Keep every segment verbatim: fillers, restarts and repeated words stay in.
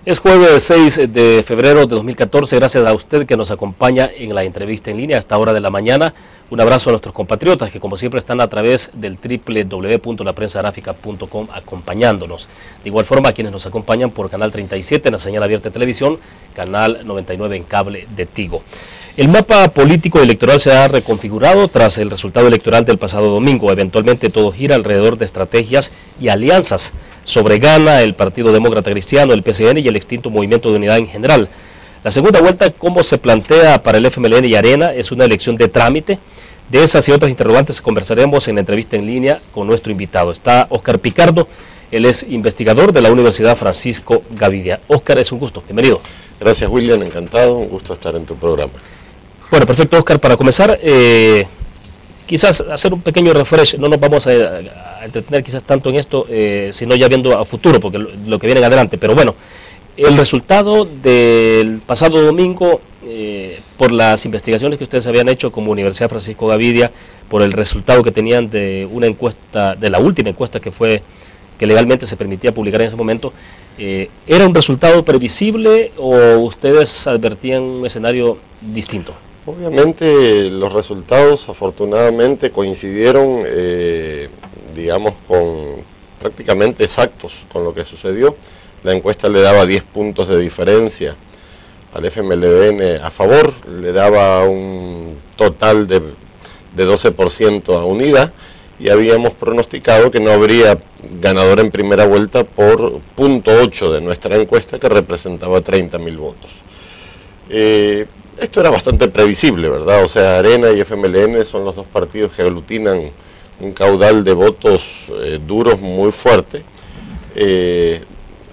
Es jueves seis de febrero de dos mil catorce, gracias a usted que nos acompaña en la entrevista en línea a esta hora de la mañana. Un abrazo a nuestros compatriotas que como siempre están a través del doble u doble u doble u punto la prensa gráfica punto com acompañándonos. De igual forma a quienes nos acompañan por Canal treinta y siete en la señal abierta de televisión, Canal noventa y nueve en cable de Tigo. El mapa político electoral se ha reconfigurado tras el resultado electoral del pasado domingo. Eventualmente todo gira alrededor de estrategias y alianzas. Sobregana el Partido Demócrata Cristiano, el P C N y el extinto Movimiento de Unidad en general. La segunda vuelta, como se plantea para el F M L N y Arena, es una elección de trámite. De esas y otras interrogantes conversaremos en la entrevista en línea con nuestro invitado. Está Óscar Picardo, él es investigador de la Universidad Francisco Gavidia. Óscar, es un gusto, bienvenido. Gracias, William, encantado, un gusto estar en tu programa. Bueno, perfecto, Óscar, para comenzar, eh, quizás hacer un pequeño refresh, no nos vamos a, a entretener quizás tanto en esto, eh, sino ya viendo a futuro, porque lo, lo que viene adelante, pero bueno, el resultado del pasado domingo, eh, por las investigaciones que ustedes habían hecho como Universidad Francisco Gavidia, por el resultado que tenían de una encuesta, de la última encuesta que fue, que legalmente se permitía publicar en ese momento, eh, ¿era un resultado previsible o ustedes advertían un escenario distinto? Obviamente los resultados afortunadamente coincidieron, eh, digamos, con prácticamente exactos con lo que sucedió. La encuesta le daba diez puntos de diferencia al F M L N a favor, le daba un total de, de doce por ciento a Unidad y habíamos pronosticado que no habría ganador en primera vuelta por punto ocho de nuestra encuesta, que representaba treinta mil votos. Eh, Esto era bastante previsible, ¿verdad? O sea, Arena y F M L N son los dos partidos que aglutinan un caudal de votos eh, duros muy fuerte. Eh,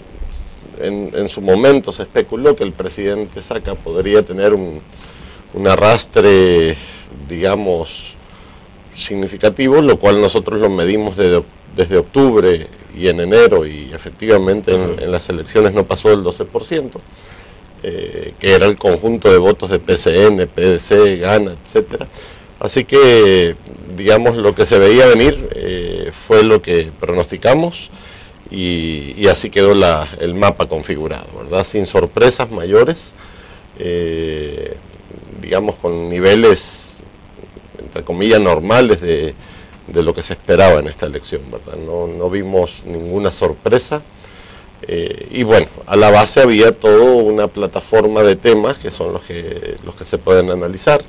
en, en su momento se especuló que el presidente Saca podría tener un, un arrastre, digamos, significativo, lo cual nosotros lo medimos de, desde octubre y en enero, y efectivamente en, en las elecciones no pasó del doce por ciento. Eh, que era el conjunto de votos de P C N, P D C, Gana, etcétera. Así que, digamos, lo que se veía venir eh, fue lo que pronosticamos y, y así quedó la, el mapa configurado, ¿verdad? Sin sorpresas mayores, eh, digamos, con niveles, entre comillas, normales de, de lo que se esperaba en esta elección, ¿verdad? No, no vimos ninguna sorpresa. Eh, y bueno, a la base había toda una plataforma de temas que son los que, los que se pueden analizar,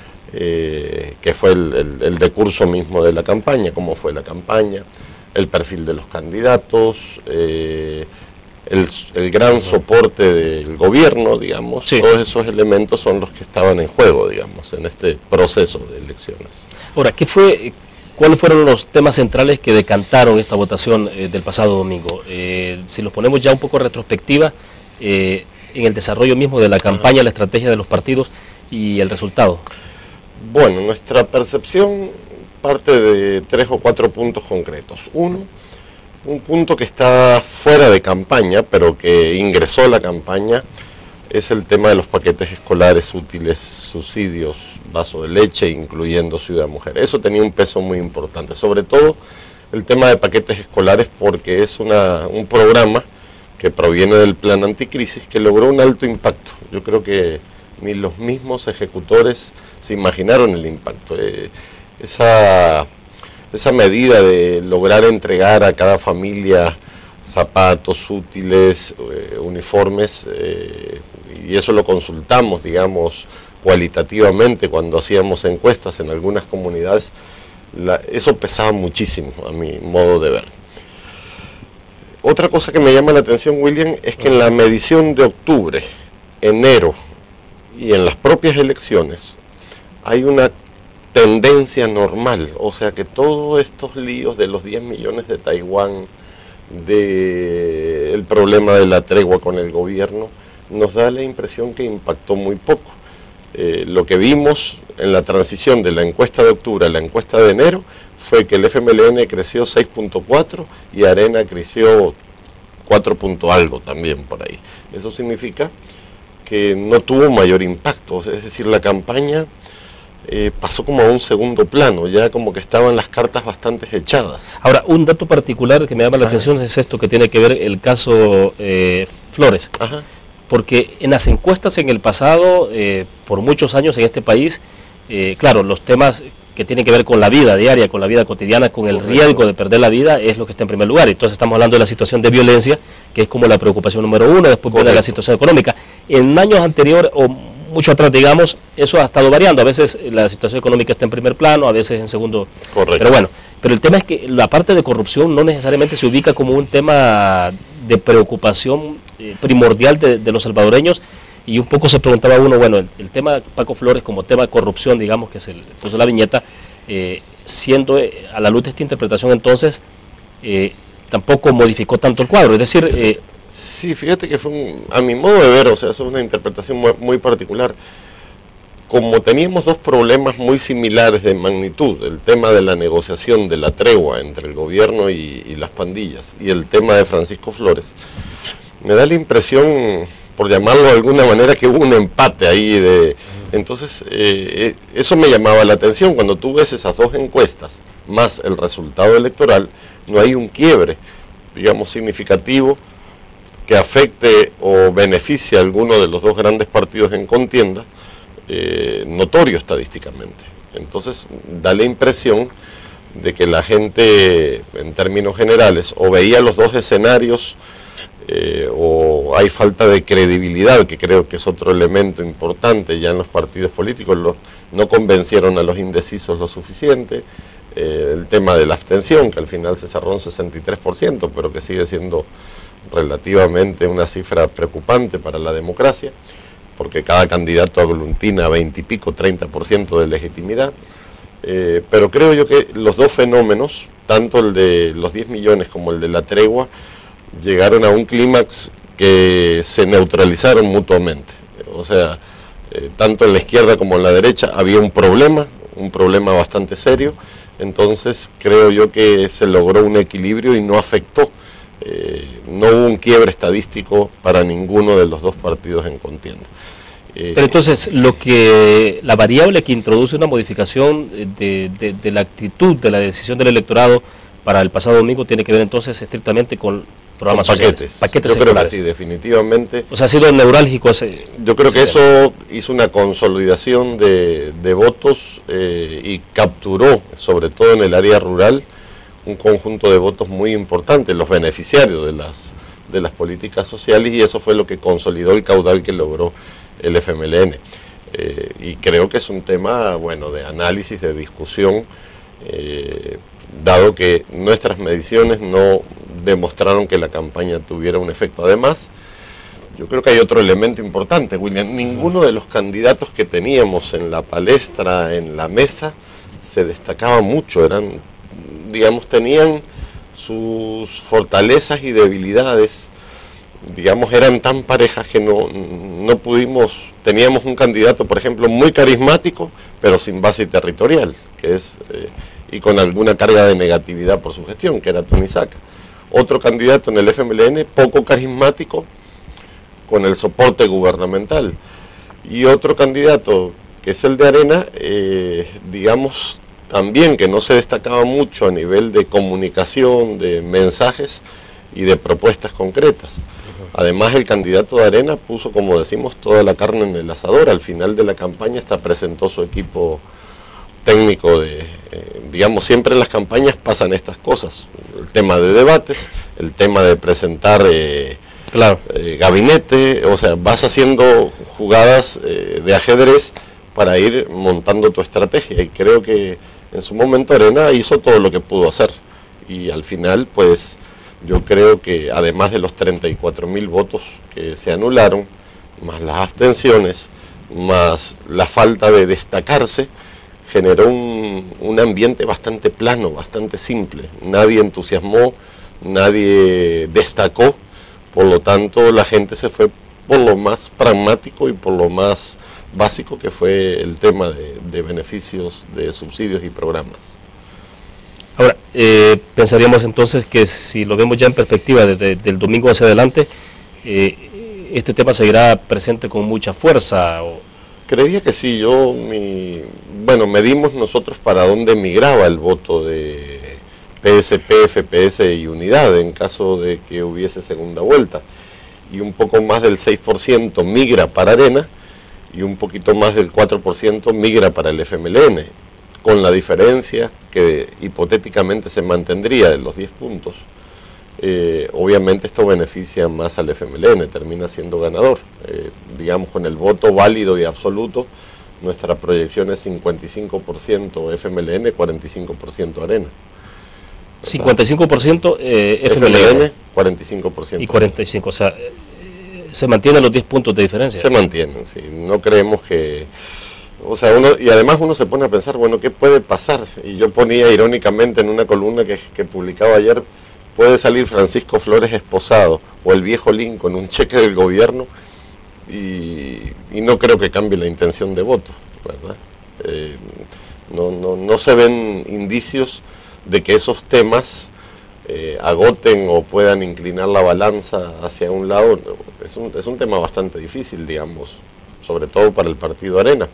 eh, que fue el, el, el decurso mismo de la campaña, cómo fue la campaña, el perfil de los candidatos, eh, el, el gran soporte del gobierno, digamos, sí. Todos esos elementos son los que estaban en juego, digamos, en este proceso de elecciones. Ahora, ¿qué fue... ¿Cuáles fueron los temas centrales que decantaron esta votación eh, del pasado domingo? Eh, si los ponemos ya un poco retrospectiva, eh, en el desarrollo mismo de la campaña, la estrategia de los partidos y el resultado. Bueno, nuestra percepción parte de tres o cuatro puntos concretos. Uno, un punto que está fuera de campaña, pero que ingresó a la campaña, es el tema de los paquetes escolares útiles, subsidios, vaso de leche, incluyendo Ciudad Mujer. Eso tenía un peso muy importante, sobre todo el tema de paquetes escolares, porque es una, un programa que proviene del plan anticrisis que logró un alto impacto. Yo creo que ni los mismos ejecutores se imaginaron el impacto. Eh, esa, esa medida de lograr entregar a cada familia zapatos útiles, eh, uniformes, eh, y eso lo consultamos, digamos, cualitativamente cuando hacíamos encuestas en algunas comunidades, la, eso pesaba muchísimo a mi modo de ver. Otra cosa que me llama la atención, William, es que en la medición de octubre, enero y en las propias elecciones hay una tendencia normal, o sea que todos estos líos de los diez millones de Taiwán, del problema de la tregua con el gobierno, nos da la impresión que impactó muy poco. Eh, lo que vimos en la transición de la encuesta de octubre a la encuesta de enero fue que el F M L N creció seis punto cuatro y Arena creció cuatro punto algo también por ahí. Eso significa que no tuvo mayor impacto, es decir, la campaña eh, pasó como a un segundo plano, ya como que estaban las cartas bastante echadas. Ahora, un dato particular que me llama la ah. atención es esto que tiene que ver el caso eh, Flores. Ajá. Porque en las encuestas en el pasado, eh, por muchos años en este país, eh, claro, los temas que tienen que ver con la vida diaria, con la vida cotidiana, con el Correcto. riesgo de perder la vida, es lo que está en primer lugar. Entonces estamos hablando de la situación de violencia, que es como la preocupación número uno, después viene la situación económica. En años anteriores, o mucho atrás, digamos, eso ha estado variando. A veces la situación económica está en primer plano, a veces en segundo. Correcto. Pero bueno, pero el tema es que la parte de corrupción no necesariamente se ubica como un tema de preocupación eh, primordial de, de los salvadoreños. Y un poco se preguntaba uno, bueno, el, el tema Paco Flores como tema de corrupción, digamos, que se puso la viñeta, eh, siendo eh, a la luz de esta interpretación entonces, eh, tampoco modificó tanto el cuadro. Es decir... Eh, sí, fíjate que fue, un, a mi modo de ver, o sea, eso es una interpretación muy, muy particular. Como teníamos dos problemas muy similares de magnitud, el tema de la negociación de la tregua entre el gobierno y, y las pandillas, y el tema de Francisco Flores, me da la impresión, por llamarlo de alguna manera, que hubo un empate ahí. de Entonces, eh, eso me llamaba la atención. Cuando tú ves esas dos encuestas, más el resultado electoral, no hay un quiebre, digamos, significativo que afecte o beneficie a alguno de los dos grandes partidos en contienda, eh, notorio estadísticamente. Entonces, da la impresión de que la gente, en términos generales, o veía los dos escenarios, Eh, o hay falta de credibilidad, que creo que es otro elemento importante ya en los partidos políticos. Los, no convencieron a los indecisos lo suficiente, eh, el tema de la abstención, que al final se cerró un sesenta y tres por ciento, pero que sigue siendo relativamente una cifra preocupante para la democracia, porque cada candidato aglutina veinte y pico, treinta por ciento de legitimidad. Eh, pero creo yo que los dos fenómenos, tanto el de los diez millones como el de la tregua, llegaron a un clímax que se neutralizaron mutuamente. O sea, eh, tanto en la izquierda como en la derecha había un problema, un problema bastante serio. Entonces creo yo que se logró un equilibrio y no afectó, eh, no hubo un quiebre estadístico para ninguno de los dos partidos en contienda. Eh, Pero entonces, lo que la variable que introduce una modificación de, de, de la actitud de la decisión del electorado para el pasado domingo tiene que ver entonces estrictamente con programas con paquetes. sociales, paquetes yo creo que seculares. sí, definitivamente. O sea, ha sido neurálgico ese. Yo creo que eso hizo una consolidación de, de votos eh, y capturó, sobre todo en el área rural, un conjunto de votos muy importantes, los beneficiarios de las, de las políticas sociales, y eso fue lo que consolidó el caudal que logró el F M L N. Eh, y creo que es un tema, bueno, de análisis, de discusión, eh, dado que nuestras mediciones no demostraron que la campaña tuviera un efecto. Además, yo creo que hay otro elemento importante, William. Ninguno de los candidatos que teníamos en la palestra, en la mesa, se destacaba mucho. Eran, digamos, tenían sus fortalezas y debilidades, digamos, eran tan parejas que no, no pudimos. Teníamos un candidato, por ejemplo, muy carismático, pero sin base territorial, que es... Eh, y con alguna carga de negatividad por su gestión, que era Tony Saca. Otro candidato en el F M L N, poco carismático, con el soporte gubernamental. Y otro candidato, que es el de Arena, eh, digamos, también que no se destacaba mucho a nivel de comunicación, de mensajes y de propuestas concretas. Además, el candidato de Arena puso, como decimos, toda la carne en el asador. Al final de la campaña hasta presentó su equipo técnico de, eh, digamos, siempre en las campañas pasan estas cosas, el tema de debates, el tema de presentar eh, claro. eh, gabinete, o sea, vas haciendo jugadas eh, de ajedrez para ir montando tu estrategia, y creo que en su momento Arena hizo todo lo que pudo hacer, y al final, pues, yo creo que además de los treinta y cuatro mil votos que se anularon, más las abstenciones, más la falta de destacarse, generó un, un ambiente bastante plano, bastante simple. Nadie entusiasmó, nadie destacó, por lo tanto la gente se fue por lo más pragmático y por lo más básico, que fue el tema de, de beneficios, de subsidios y programas. Ahora, eh, pensaríamos entonces que si lo vemos ya en perspectiva desde el domingo hacia adelante, eh, este tema seguirá presente con mucha fuerza. O... Creería que sí. Yo, mi, bueno, medimos nosotros para dónde migraba el voto de P S P, F P S y Unidad en caso de que hubiese segunda vuelta. y un poco más del seis por ciento migra para Arena y un poquito más del cuatro por ciento migra para el F M L N, con la diferencia que hipotéticamente se mantendría de los diez puntos. Eh, obviamente esto beneficia más al F M L N, termina siendo ganador. Eh, digamos, con el voto válido y absoluto, nuestra proyección es cincuenta y cinco por ciento F M L N, cuarenta y cinco por ciento Arena. cincuenta y cinco por ciento eh, F M L N, F M L N, cuarenta y cinco por ciento. Y cuarenta y cinco por ciento, o sea, eh, se mantienen los diez puntos de diferencia. Se mantienen, sí. No creemos que... O sea, uno, y además uno se pone a pensar, bueno, ¿qué puede pasar? Y yo ponía irónicamente en una columna que, que publicaba ayer, puede salir Francisco Flores esposado o el viejo Lincoln, un cheque del gobierno, y, y no creo que cambie la intención de voto, ¿verdad? Eh, no, no, no se ven indicios de que esos temas eh, agoten o puedan inclinar la balanza hacia un lado. Es un, es un tema bastante difícil, digamos, sobre todo para el partido Arena.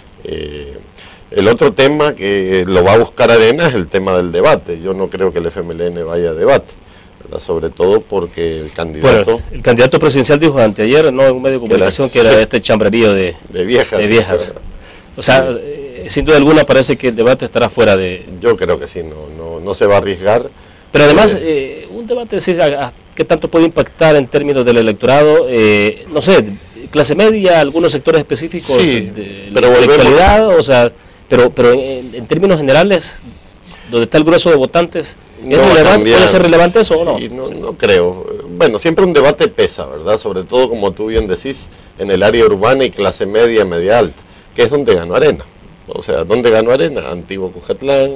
Eh, el otro tema que lo va a buscar Arena es el tema del debate. Yo no creo que el F M L N vaya a debate, ¿verdad? Sobre todo porque el candidato... Bueno, el candidato presidencial dijo anteayer, no en un medio de comunicación, que era, que era este chambrerío de, de viejas. De viejas. O sea, sí. eh, sin duda alguna parece que el debate estará fuera de... Yo creo que sí, no, no, no se va a arriesgar. Pero además, eh, un debate, sí, ¿qué tanto puede impactar en términos del electorado? Eh, no sé, clase media, algunos sectores específicos sí, de, pero de volvemos, actualidad, o sea, pero, pero en, en términos generales, donde está el grueso de votantes, ¿es no relevante, ¿puede ser relevante eso sí, o no? no? Sí. No creo. Bueno, siempre un debate pesa, ¿verdad? Sobre todo, como tú bien decís, en el área urbana y clase media, media alta, que es donde ganó Arena. O sea, ¿dónde ganó Arena? Antiguo Cuscatlán,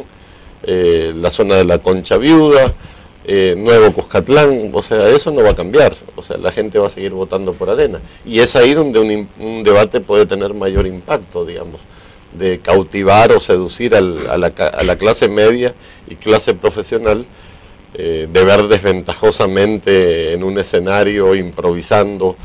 eh, la zona de la Concha Viuda, eh, Nuevo Cuscatlán, o sea, eso no va a cambiar. O sea, la gente va a seguir votando por Arena. Y es ahí donde un, un debate puede tener mayor impacto, digamos, de cautivar o seducir al, a, la, a la clase media y clase profesional, eh, de ver desventajosamente en un escenario improvisando.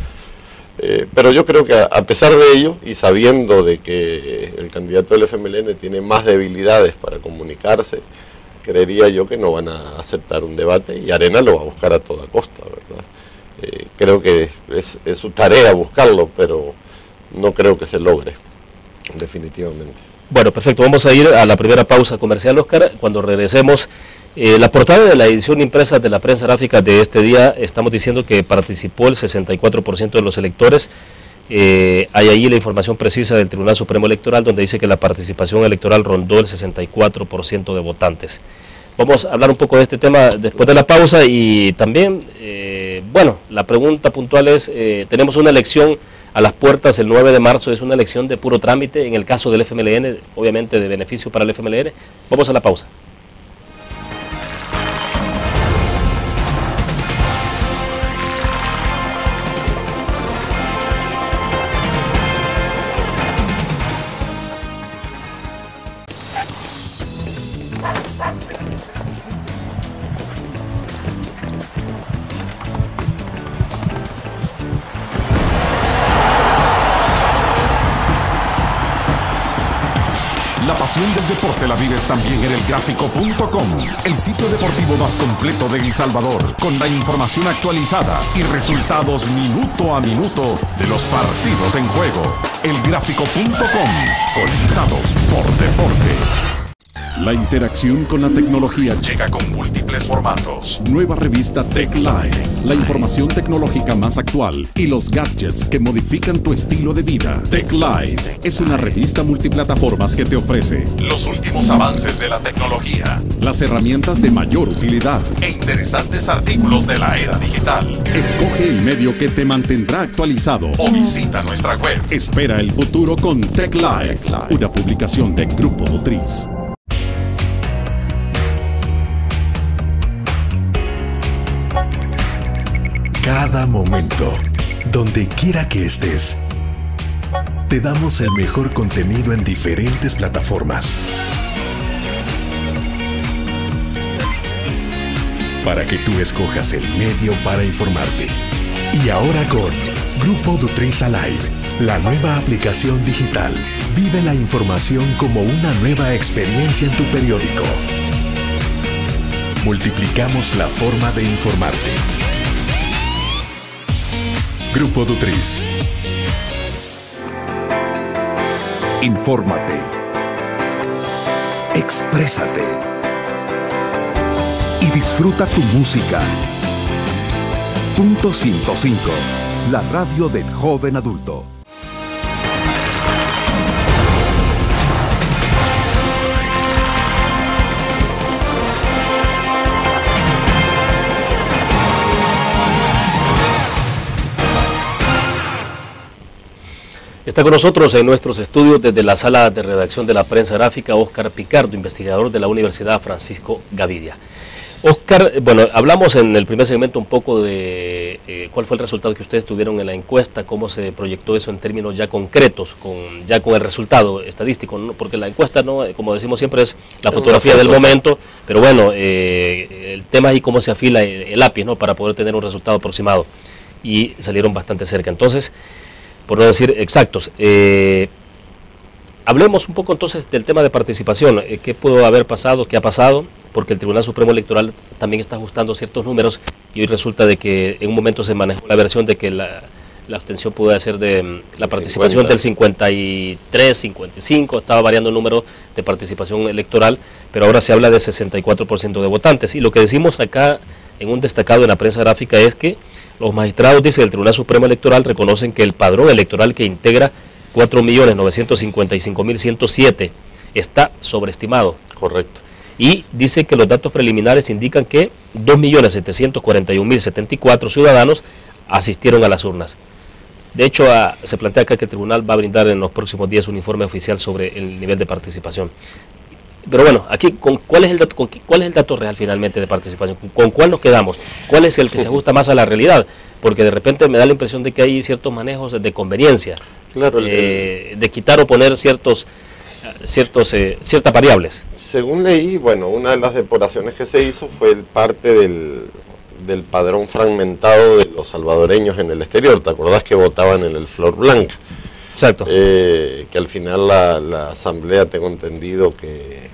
Eh, pero yo creo que a, a pesar de ello, y sabiendo de que el candidato del F M L N tiene más debilidades para comunicarse, creería yo que no van a aceptar un debate, y Arena lo va a buscar a toda costa, ¿verdad? Eh, creo que es, es su tarea buscarlo, pero no creo que se logre, definitivamente. Bueno, perfecto. Vamos a ir a la primera pausa comercial, Oscar. Cuando regresemos, eh, la portada de la edición impresa de la prensa gráfica de este día, estamos diciendo que participó el sesenta y cuatro por ciento de los electores. Eh, hay ahí la información precisa del Tribunal Supremo Electoral, donde dice que la participación electoral rondó el sesenta y cuatro por ciento de votantes. Vamos a hablar un poco de este tema después de la pausa, y también, eh, bueno, la pregunta puntual es, eh, tenemos una elección a las puertas el nueve de marzo, es una elección de puro trámite, en el caso del F M L N, obviamente de beneficio para el F M L N. Vamos a la pausa. La pasión del deporte la vives también en el gráfico punto com, el sitio deportivo más completo de El Salvador, con la información actualizada y resultados minuto a minuto de los partidos en juego. el gráfico punto com, conectados por deporte. La interacción con la tecnología llega con múltiples formatos. Nueva revista Tech Live, la información tecnológica más actual y los gadgets que modifican tu estilo de vida. Tech Live es una revista multiplataformas que te ofrece los últimos avances de la tecnología, las herramientas de mayor utilidad e interesantes artículos de la era digital. Escoge el medio que te mantendrá actualizado o visita nuestra web. Espera el futuro con Tech Live, una publicación de Grupo Motriz. Cada momento, donde quiera que estés, te damos el mejor contenido en diferentes plataformas para que tú escojas el medio para informarte. Y ahora con Grupo Nutriza Live, la nueva aplicación digital. Vive la información como una nueva experiencia en tu periódico. Multiplicamos la forma de informarte. Grupo Dutris. Infórmate. Exprésate. Y disfruta tu música. Punto ciento cinco. La radio del joven adulto. Está con nosotros en nuestros estudios desde la sala de redacción de la prensa gráfica Óscar Picardo, investigador de la Universidad Francisco Gavidia. Óscar, bueno, hablamos en el primer segmento un poco de eh, cuál fue el resultado que ustedes tuvieron en la encuesta, cómo se proyectó eso en términos ya concretos, con ya con el resultado estadístico, ¿no? Porque la encuesta, no, como decimos siempre, es la fotografía del momento, pero bueno, eh, el tema es cómo se afila el, el lápiz, ¿no? Para poder tener un resultado aproximado, y salieron bastante cerca. Entonces, por no decir exactos, eh, hablemos un poco entonces del tema de participación. Eh, ¿Qué pudo haber pasado? ¿Qué ha pasado? Porque el Tribunal Supremo Electoral también está ajustando ciertos números y hoy resulta de que en un momento se manejó la versión de que la, la abstención pudo ser de la participación cincuenta. Del cincuenta y tres, cincuenta y cinco, estaba variando el número de participación electoral, pero ahora se habla de sesenta y cuatro por ciento de votantes. Y lo que decimos acá en un destacado en la prensa gráfica es que los magistrados, dice el Tribunal Supremo Electoral, reconocen que el padrón electoral que integra cuatro millones novecientos cincuenta y cinco mil ciento siete está sobreestimado. Correcto. Y dice que los datos preliminares indican que dos millones setecientos cuarenta y un mil setenta y cuatro ciudadanos asistieron a las urnas. De hecho, a, se plantea acá que el tribunal va a brindar en los próximos días un informe oficial sobre el nivel de participación. Pero bueno, aquí, ¿con cuál es el dato, con qué, cuál es el dato real finalmente de participación? ¿Con, ¿Con cuál nos quedamos? ¿Cuál es el que se ajusta más a la realidad? Porque de repente me da la impresión de que hay ciertos manejos de conveniencia, claro, eh, de quitar o poner ciertos, ciertos, eh, ciertas variables. Según leí, bueno, una de las depuraciones que se hizo fue el parte del, del padrón fragmentado de los salvadoreños en el exterior. ¿Te acordás que votaban en el Flor Blanca? Exacto. Eh, que al final la, la asamblea, tengo entendido que,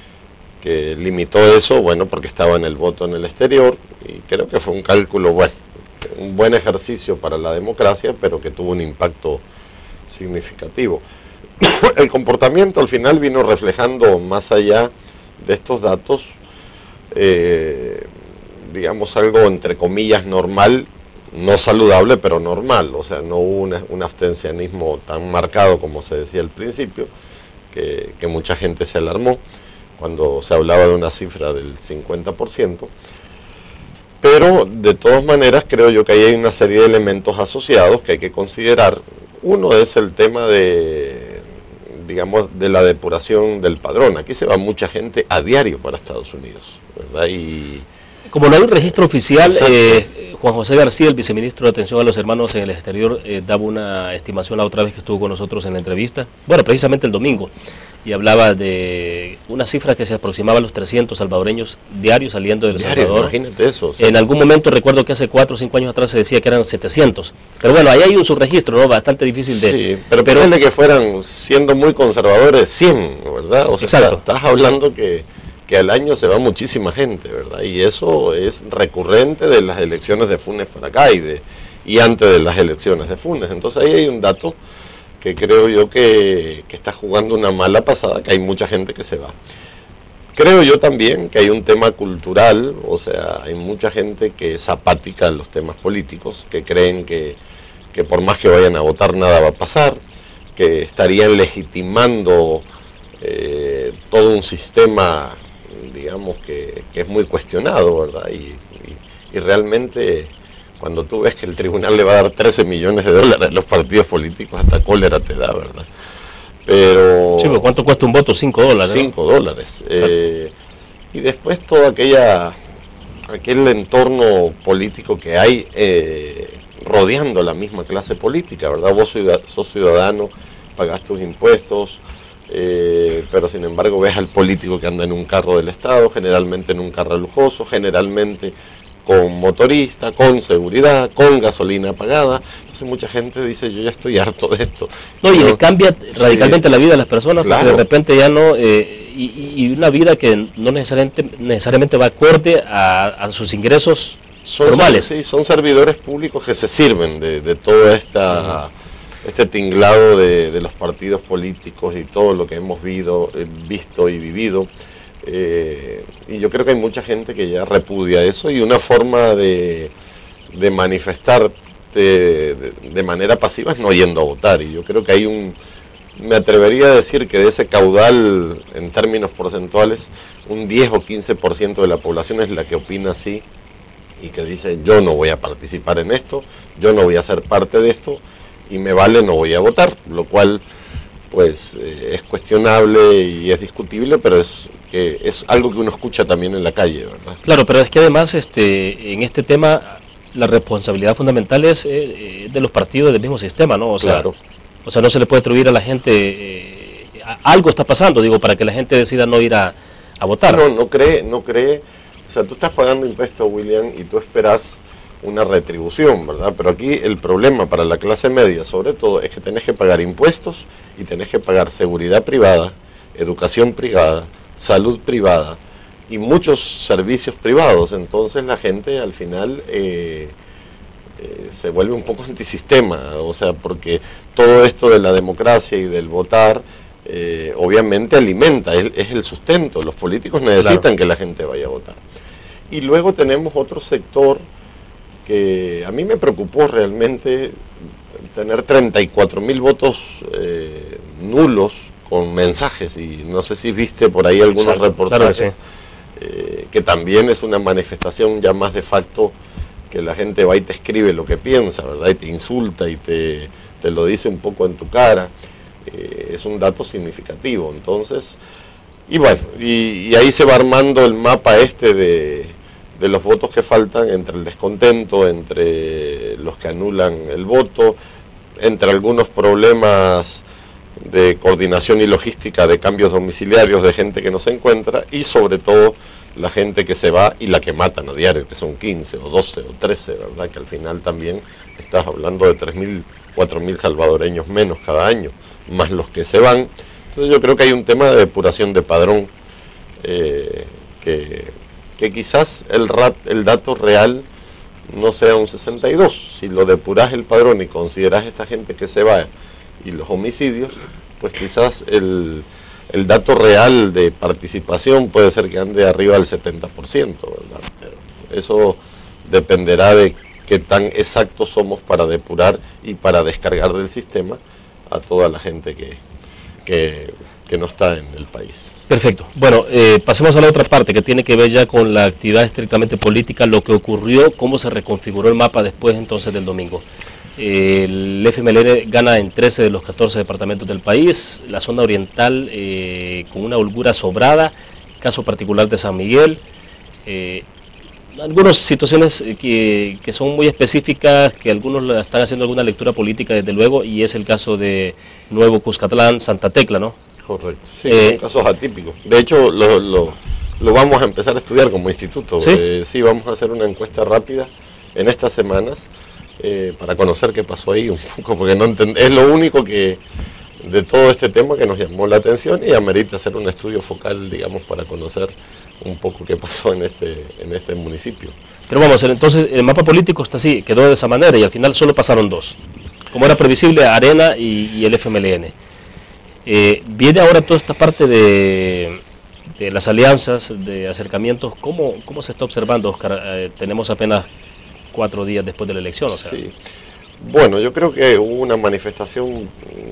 que limitó eso, bueno, porque estaba en el voto en el exterior, y creo que fue un cálculo, bueno, un buen ejercicio para la democracia, pero que tuvo un impacto significativo. El comportamiento al final vino reflejando, más allá de estos datos, eh, digamos algo entre comillas normal, no saludable, pero normal. O sea, no hubo una, un abstencionismo tan marcado como se decía al principio, que, que mucha gente se alarmó cuando se hablaba de una cifra del cincuenta por ciento. Pero de todas maneras creo yo que ahí hay una serie de elementos asociados que hay que considerar. Uno es el tema de, digamos, de la depuración del padrón. Aquí se va mucha gente a diario para Estados Unidos, ¿verdad? Y como no hay un registro oficial, eh, Juan José García, el viceministro de Atención a los Hermanos en el Exterior, eh, daba una estimación la otra vez que estuvo con nosotros en la entrevista, bueno, precisamente el domingo, y hablaba de una cifra que se aproximaba a los trescientos salvadoreños diarios saliendo del diario, Salvador. Imagínate eso. O sea, en algún momento recuerdo que hace cuatro o cinco años atrás se decía que eran setecientos. Pero bueno, ahí hay un subregistro, ¿no? Bastante difícil de... Sí, pero, pero ponle que fueran, siendo muy conservadores, cien, ¿verdad? O sea, exacto. Estás, estás hablando que, que al año se va muchísima gente, ¿verdad? Y eso es recurrente de las elecciones de Funes para acá y, de, y antes de las elecciones de Funes. Entonces ahí hay un dato que creo yo que, que está jugando una mala pasada, que hay mucha gente que se va. Creo yo también que hay un tema cultural, o sea, hay mucha gente que es apática en los temas políticos, que creen que, que por más que vayan a votar nada va a pasar, que estarían legitimando eh, todo un sistema, digamos, que, que es muy cuestionado, ¿verdad? Y, y, y realmente... Cuando tú ves que el tribunal le va a dar trece millones de dólares a los partidos políticos, hasta cólera te da, ¿verdad? Pero... Sí, pero ¿cuánto cuesta un voto? cinco dólares. cinco dólares. Eh, y después todo aquella, aquel entorno político que hay eh, rodeando la misma clase política, ¿verdad? Vos sos ciudadano, pagás tus impuestos, eh, pero sin embargo ves al político que anda en un carro del Estado, generalmente en un carro lujoso, generalmente... con motorista, con seguridad, con gasolina pagada. Entonces mucha gente dice, yo ya estoy harto de esto. No, y le cambia radicalmente sí, la vida a las personas, claro. Porque de repente ya no, eh, y, y una vida que no necesariamente, necesariamente va acorde a, a sus ingresos son, formales. Sí, son servidores públicos que se sirven de, de todo esta, uh-huh. este tinglado de, de los partidos políticos y todo lo que hemos visto, eh, visto y vivido. Eh, y yo creo que hay mucha gente que ya repudia eso, y una forma de, de manifestarte de, de manera pasiva es no yendo a votar. Y yo creo que hay un, me atrevería a decir que de ese caudal, en términos porcentuales, un diez o quince por ciento de la población es la que opina así y que dice: yo no voy a participar en esto, yo no voy a ser parte de esto, y me vale, no voy a votar, lo cual pues eh, es cuestionable y es discutible, pero es que es algo que uno escucha también en la calle, ¿verdad? Claro, pero es que además este en este tema la responsabilidad fundamental es eh, de los partidos del mismo sistema, ¿no? O sea, claro. O sea, no se le puede atribuir a la gente, eh, algo está pasando, digo, para que la gente decida no ir a, a votar. No, no cree, no cree, o sea, tú estás pagando impuestos, William, y tú esperas una retribución, ¿verdad? Pero aquí el problema para la clase media, sobre todo, es que tenés que pagar impuestos y tenés que pagar seguridad privada, educación privada, salud privada y muchos servicios privados. Entonces la gente al final eh, eh, se vuelve un poco antisistema, o sea, porque todo esto de la democracia y del votar eh, obviamente alimenta, es, es el sustento. Los políticos necesitan claro. que la gente vaya a votar. Y luego tenemos otro sector que a mí me preocupó realmente, tener treinta y cuatro mil votos eh, nulos con mensajes, y no sé si viste por ahí algunos Exacto, reportajes, claro que, sí. eh, que también es una manifestación ya más de facto, que la gente va y te escribe lo que piensa, ¿verdad? Y te insulta y te, te lo dice un poco en tu cara. Eh, es un dato significativo. Entonces, y bueno, y, y ahí se va armando el mapa este de, de los votos que faltan, entre el descontento, entre los que anulan el voto, entre algunos problemas de coordinación y logística de cambios domiciliarios de gente que no se encuentra, y sobre todo la gente que se va y la que matan a diario, que son quince o doce o trece, ¿verdad? Que al final también estás hablando de tres mil, cuatro mil salvadoreños menos cada año, más los que se van. Entonces yo creo que hay un tema de depuración de padrón, eh, que, que quizás el, rat, el dato real no sea un sesenta y dos. Si lo depurás el padrón y considerás esta gente que se va y los homicidios, pues quizás el, el dato real de participación puede ser que ande arriba del setenta por ciento, ¿verdad? Pero eso dependerá de qué tan exactos somos para depurar y para descargar del sistema a toda la gente que, que, que no está en el país. Perfecto. Bueno, eh, pasemos a la otra parte que tiene que ver ya con la actividad estrictamente política, lo que ocurrió, cómo se reconfiguró el mapa después entonces del domingo. El F M L N gana en trece de los catorce departamentos del país, la zona oriental eh, con una holgura sobrada, caso particular de San Miguel, eh, algunas situaciones que, que son muy específicas, que algunos están haciendo alguna lectura política desde luego, y es el caso de Nuevo Cuscatlán, Santa Tecla, ¿no? Correcto, sí, eh, son casos atípicos. De hecho, lo, lo, lo vamos a empezar a estudiar como instituto. ¿Sí? Eh, sí, vamos a hacer una encuesta rápida en estas semanas, Eh, para conocer qué pasó ahí un poco, porque no entend... es lo único que de todo este tema que nos llamó la atención, y amerita hacer un estudio focal, digamos, para conocer un poco qué pasó en este, en este municipio. Pero vamos, entonces el mapa político está así, quedó de esa manera, y al final solo pasaron dos, como era previsible, Arena y, y el F M L N. Eh, viene ahora toda esta parte de, de las alianzas, de acercamientos. ¿Cómo, cómo se está observando, Oscar? Eh, tenemos apenas cuatro días después de la elección, o sea. Sí. Bueno, yo creo que hubo una manifestación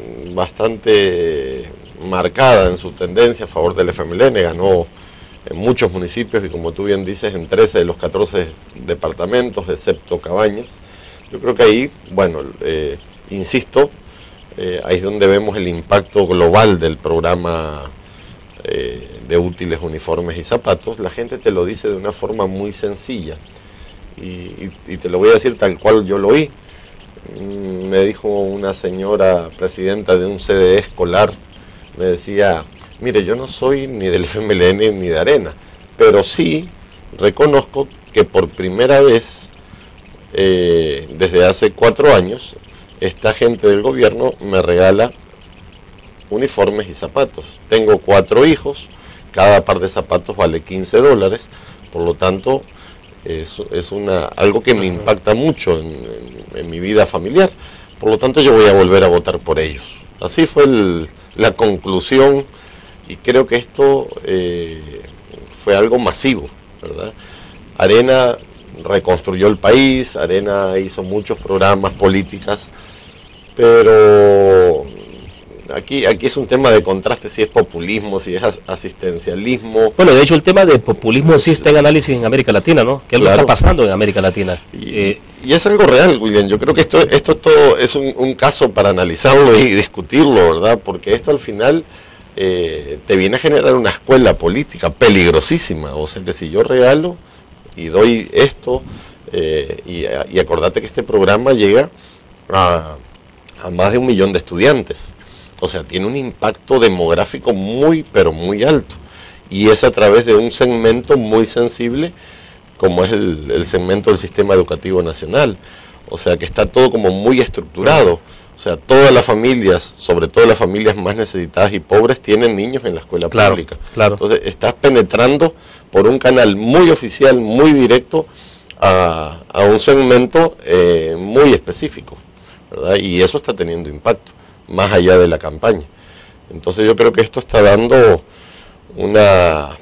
bastante marcada en su tendencia a favor del F M L N, ganó en muchos municipios y, como tú bien dices, en trece de los catorce departamentos, excepto Cabañas. Yo creo que ahí, bueno, eh, insisto, eh, ahí es donde vemos el impacto global del programa eh, de útiles, uniformes y zapatos. La gente te lo dice de una forma muy sencilla. Y, y, y te lo voy a decir tal cual yo lo oí. Mm, me dijo una señora presidenta de un C D E escolar, me decía: mire, yo no soy ni del F M L N ni de Arena, pero sí reconozco que por primera vez eh, desde hace cuatro años esta gente del gobierno me regala uniformes y zapatos. Tengo cuatro hijos, cada par de zapatos vale quince dólares, por lo tanto es, es una, algo que me impacta mucho en, en, en mi vida familiar. Por lo tanto, yo voy a volver a votar por ellos. Así fue el, la conclusión, y creo que esto eh, fue algo masivo, ¿verdad? Arena reconstruyó el país, Arena hizo muchos programas, políticas, pero aquí, aquí es un tema de contraste, si es populismo, si es asistencialismo. Bueno, de hecho el tema de populismo sí está en análisis en América Latina, ¿no? ¿Qué es Claro. lo que está pasando en América Latina? Y, Eh, y es algo real, William. Yo creo que esto, esto todo es un, un caso para analizarlo y discutirlo, ¿verdad? Porque esto al final eh, te viene a generar una escuela política peligrosísima. O sea que si yo regalo y doy esto, eh, y, y acordate que este programa llega a, a más de un millón de estudiantes. O sea, tiene un impacto demográfico muy, pero muy alto. Y es a través de un segmento muy sensible, como es el, el segmento del sistema educativo nacional. O sea, que está todo como muy estructurado. O sea, todas las familias, sobre todo las familias más necesitadas y pobres, tienen niños en la escuela Claro, pública. claro. Entonces, estás penetrando por un canal muy oficial, muy directo, a, a un segmento eh, muy específico, ¿verdad? Y eso está teniendo impacto, más allá de la campaña. Entonces yo creo que esto está dando una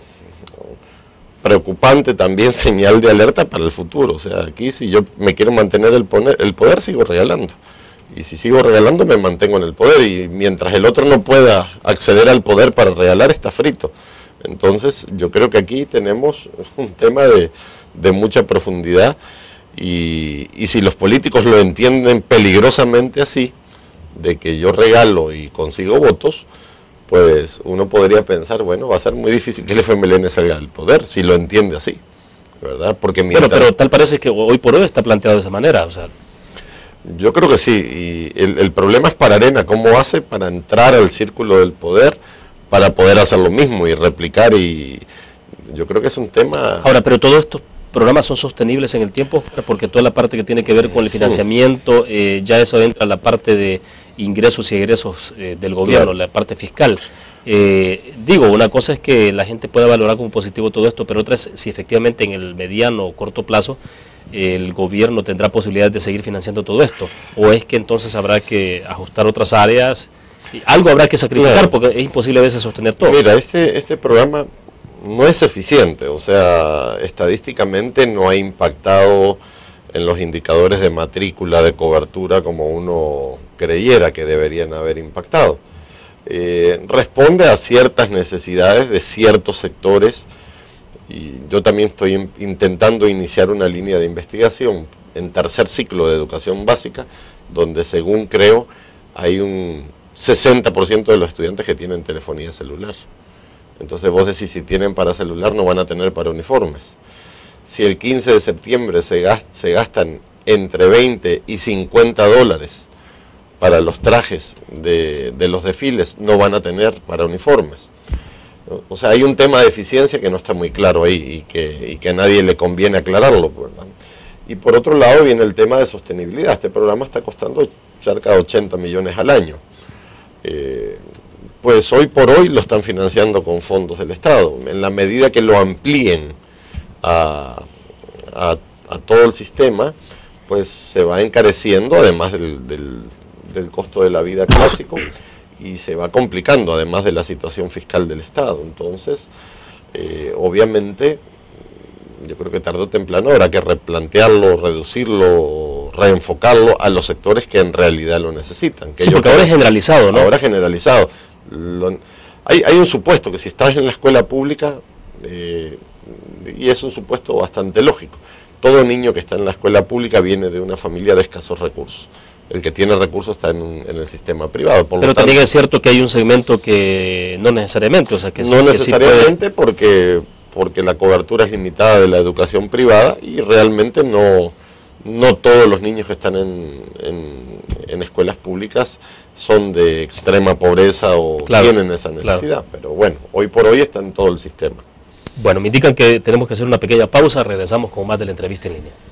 preocupante también señal de alerta para el futuro. O sea, aquí si yo me quiero mantener el poder, el poder sigo regalando. Y si sigo regalando me mantengo en el poder. Y mientras el otro no pueda acceder al poder para regalar, está frito. Entonces yo creo que aquí tenemos un tema de, de mucha profundidad. Y, y si los políticos lo entienden peligrosamente así, de que yo regalo y consigo votos, pues uno podría pensar, bueno, va a ser muy difícil que el F M L N salga del poder, si lo entiende así, ¿verdad? Porque mientras... Bueno, pero tal parece que hoy por hoy está planteado de esa manera, o sea... Yo creo que sí, y el, el problema es para Arena, cómo hace para entrar al círculo del poder, para poder hacer lo mismo y replicar, y yo creo que es un tema... Ahora, pero todos estos programas son sostenibles en el tiempo, porque toda la parte que tiene que ver con el financiamiento, eh, ya eso entra en la parte de ingresos y egresos eh, del gobierno, Claro. la parte fiscal. Eh, digo, una cosa es que la gente pueda valorar como positivo todo esto, pero otra es si efectivamente en el mediano o corto plazo eh, el gobierno tendrá posibilidades de seguir financiando todo esto, o es que entonces habrá que ajustar otras áreas, y algo habrá que sacrificar, Claro. porque es imposible a veces sostener todo. Mira, este, este programa no es eficiente, o sea, estadísticamente no ha impactado en los indicadores de matrícula, de cobertura, como uno creyera que deberían haber impactado. Eh, responde a ciertas necesidades de ciertos sectores, y yo también estoy in- intentando iniciar una línea de investigación en tercer ciclo de educación básica, donde según creo hay un sesenta por ciento de los estudiantes que tienen telefonía celular. Entonces vos decís, si tienen para celular no van a tener para uniformes. Si el quince de septiembre se, gast, se gastan entre veinte y cincuenta dólares para los trajes de, de los desfiles, no van a tener para uniformes. O sea, hay un tema de eficiencia que no está muy claro ahí y que, y que a nadie le conviene aclararlo, ¿verdad? Y por otro lado viene el tema de sostenibilidad. Este programa está costando cerca de ochenta millones al año. Eh, pues hoy por hoy lo están financiando con fondos del Estado. En la medida que lo amplíen a, a, a todo el sistema, pues se va encareciendo, además del, del, del costo de la vida clásico, y se va complicando, además de la situación fiscal del Estado. Entonces, eh, obviamente, yo creo que tarde o temprano habrá que replantearlo, reducirlo, reenfocarlo a los sectores que en realidad lo necesitan. Que Sí, yo porque creo- ahora es generalizado, ¿no? Ahora generalizado. Lo- hay, hay un supuesto que si estás en la escuela pública, eh, y es un supuesto bastante lógico, todo niño que está en la escuela pública viene de una familia de escasos recursos. El que tiene recursos está en, un- en el sistema privado. Por lo Pero tanto, también es cierto que hay un segmento que no necesariamente, o sea, que sí- no que sí puede- necesariamente porque, porque la cobertura es limitada de la educación privada y realmente no, no todos los niños que están en, en, en escuelas públicas son de extrema pobreza o Claro, tienen esa necesidad. claro. Pero bueno, hoy por hoy está en todo el sistema. Bueno, me indican que tenemos que hacer una pequeña pausa, regresamos con más de la entrevista en línea.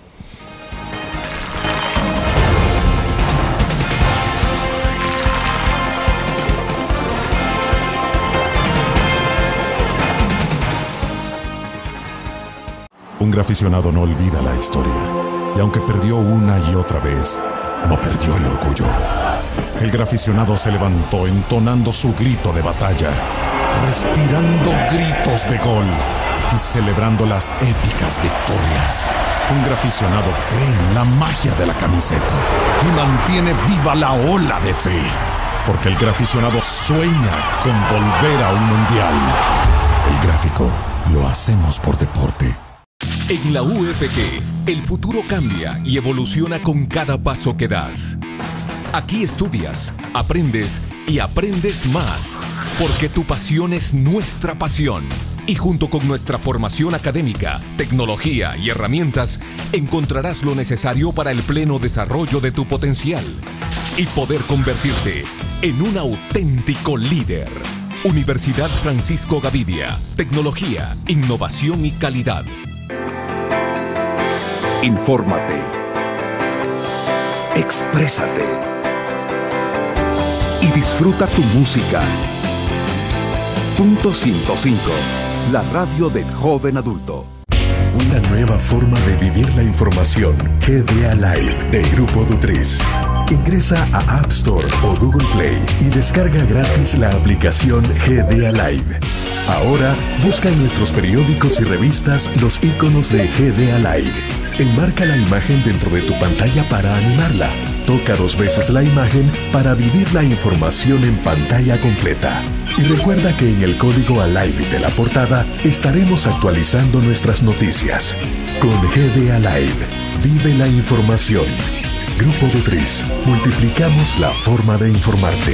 Un Un graficionado no olvida la historia, y aunque perdió una y otra vez, no perdió el orgullo. El graficionado se levantó entonando su grito de batalla, respirando gritos de gol y celebrando las épicas victorias. Un graficionado cree en la magia de la camiseta y mantiene viva la ola de fe, porque el graficionado sueña con volver a un mundial. El gráfico lo hacemos por deporte. En la U F G, el futuro cambia y evoluciona con cada paso que das. Aquí estudias, aprendes y aprendes más, porque tu pasión es nuestra pasión. Y junto con nuestra formación académica, tecnología y herramientas, encontrarás lo necesario para el pleno desarrollo de tu potencial y poder convertirte en un auténtico líder. Universidad Francisco Gavidia, tecnología, innovación y calidad. Infórmate. Exprésate. Y disfruta tu música. Punto ciento cinco. La radio del joven adulto. Una nueva forma de vivir la información. G D A Live de Grupo Dutriz. Ingresa a App Store o Google Play y descarga gratis la aplicación G D A Live. Ahora busca en nuestros periódicos y revistas los iconos de G D A Live. Enmarca la imagen dentro de tu pantalla para animarla. Toca dos veces la imagen para vivir la información en pantalla completa. Y recuerda que en el código ALIVE de la portada estaremos actualizando nuestras noticias. Con G D A Live, vive la información. Grupo Dutriz, multiplicamos la forma de informarte.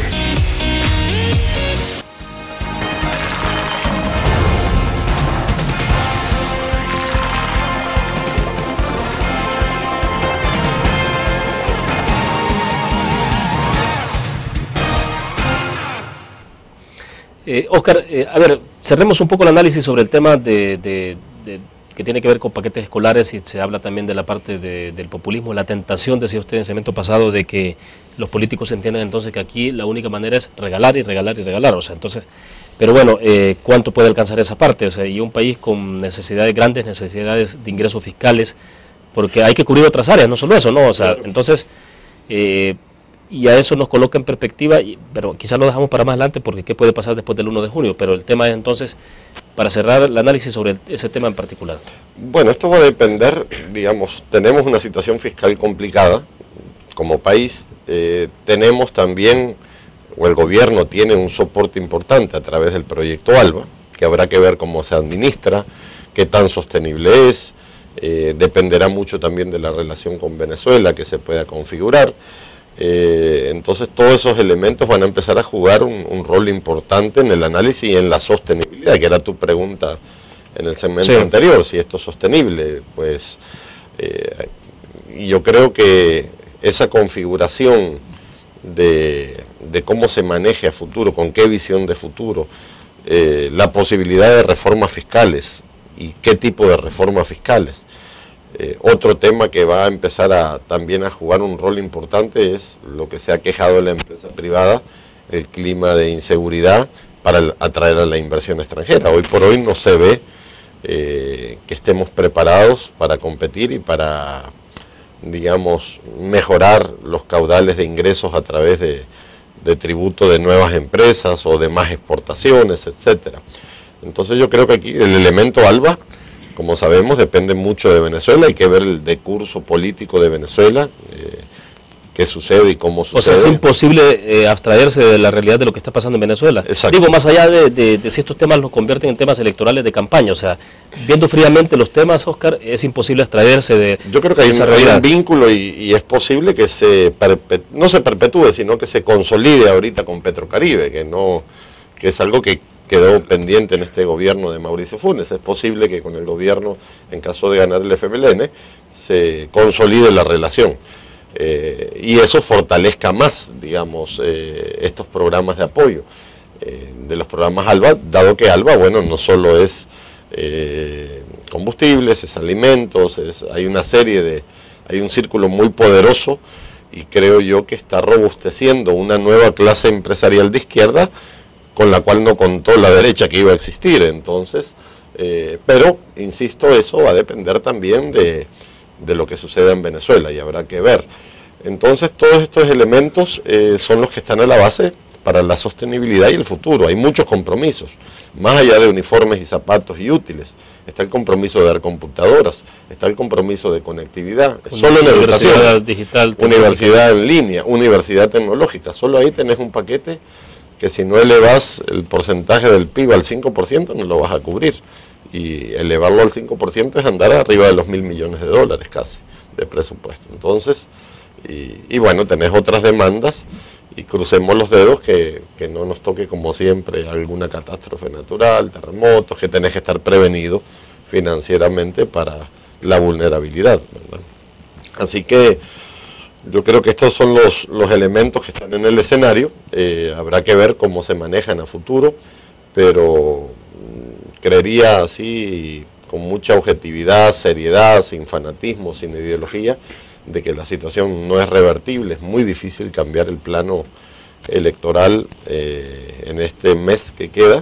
Eh, Oscar, eh, a ver, cerremos un poco el análisis sobre el tema de, de, de, que tiene que ver con paquetes escolares, y se habla también de la parte de, del populismo, la tentación, decía usted en el segmento pasado, de que los políticos entiendan entonces que aquí la única manera es regalar y regalar y regalar, o sea, entonces, pero bueno, eh, ¿cuánto puede alcanzar esa parte? O sea, y un país con necesidades grandes, necesidades de ingresos fiscales, porque hay que cubrir otras áreas, no solo eso, ¿no? O sea, claro. Entonces, eh, y a eso nos coloca en perspectiva, y, pero quizás lo dejamos para más adelante porque qué puede pasar después del uno de junio, pero el tema es entonces, para cerrar el análisis sobre el, ese tema en particular. Bueno, esto va a depender, digamos, tenemos una situación fiscal complicada como país, eh, tenemos también, o el gobierno tiene un soporte importante a través del proyecto ALBA, que habrá que ver cómo se administra, qué tan sostenible es, eh, dependerá mucho también de la relación con Venezuela que se pueda configurar. Eh, entonces todos esos elementos van a empezar a jugar un, un rol importante en el análisis y en la sostenibilidad, que era tu pregunta en el segmento sí. anterior, si esto es sostenible. Pues eh, yo creo que esa configuración de, de cómo se maneje a futuro, con qué visión de futuro, eh, la posibilidad de reformas fiscales y qué tipo de reformas fiscales. Eh, otro tema que va a empezar a también a jugar un rol importante es lo que se ha quejado de la empresa privada, el clima de inseguridad para el, atraer a la inversión extranjera. Hoy por hoy no se ve eh, que estemos preparados para competir y para, digamos, mejorar los caudales de ingresos a través de, de tributo de nuevas empresas o de más exportaciones, etcétera. Entonces yo creo que aquí el elemento ALBA, como sabemos, depende mucho de Venezuela, hay que ver el decurso político de Venezuela, eh, qué sucede y cómo sucede. O sea, es imposible eh, abstraerse de la realidad de lo que está pasando en Venezuela. Exacto. Digo, más allá de, de, de si estos temas los convierten en temas electorales de campaña, o sea, viendo fríamente los temas, Oscar, es imposible abstraerse de Yo creo que hay, esa un, hay un vínculo y, y es posible que se perpetúe, no se perpetúe, sino que se consolide ahorita con Petrocaribe, que no, que es algo que quedó pendiente en este gobierno de Mauricio Funes. Es posible que con el gobierno, en caso de ganar el F M L N, se consolide la relación eh, y eso fortalezca más, digamos, eh, estos programas de apoyo eh, de los programas ALBA, dado que ALBA, bueno, no solo es eh, combustibles, es alimentos, es, hay una serie de, hay un círculo muy poderoso y creo yo que está robusteciendo una nueva clase empresarial de izquierda con la cual no contó la derecha que iba a existir. Entonces, Eh, pero, insisto, eso va a depender también de, de lo que suceda en Venezuela y habrá que ver. Entonces, todos estos elementos eh, son los que están a la base para la sostenibilidad y el futuro. Hay muchos compromisos, más allá de uniformes y zapatos y útiles. Está el compromiso de dar computadoras, está el compromiso de conectividad, solo en educación, digital, universidad en línea, universidad tecnológica. Solo ahí tenés un paquete que si no elevas el porcentaje del P I B al cinco por ciento no lo vas a cubrir. Y elevarlo al cinco por ciento es andar arriba de los mil millones de dólares casi de presupuesto. Entonces, y, y bueno, tenés otras demandas y crucemos los dedos que, que no nos toque como siempre alguna catástrofe natural, terremotos, que tenés que estar prevenido financieramente para la vulnerabilidad, ¿verdad? Así que yo creo que estos son los, los elementos que están en el escenario, eh, habrá que ver cómo se manejan a futuro, pero mm, creería así con mucha objetividad, seriedad, sin fanatismo, sin ideología, de que la situación no es revertible, es muy difícil cambiar el plano electoral eh, en este mes que queda,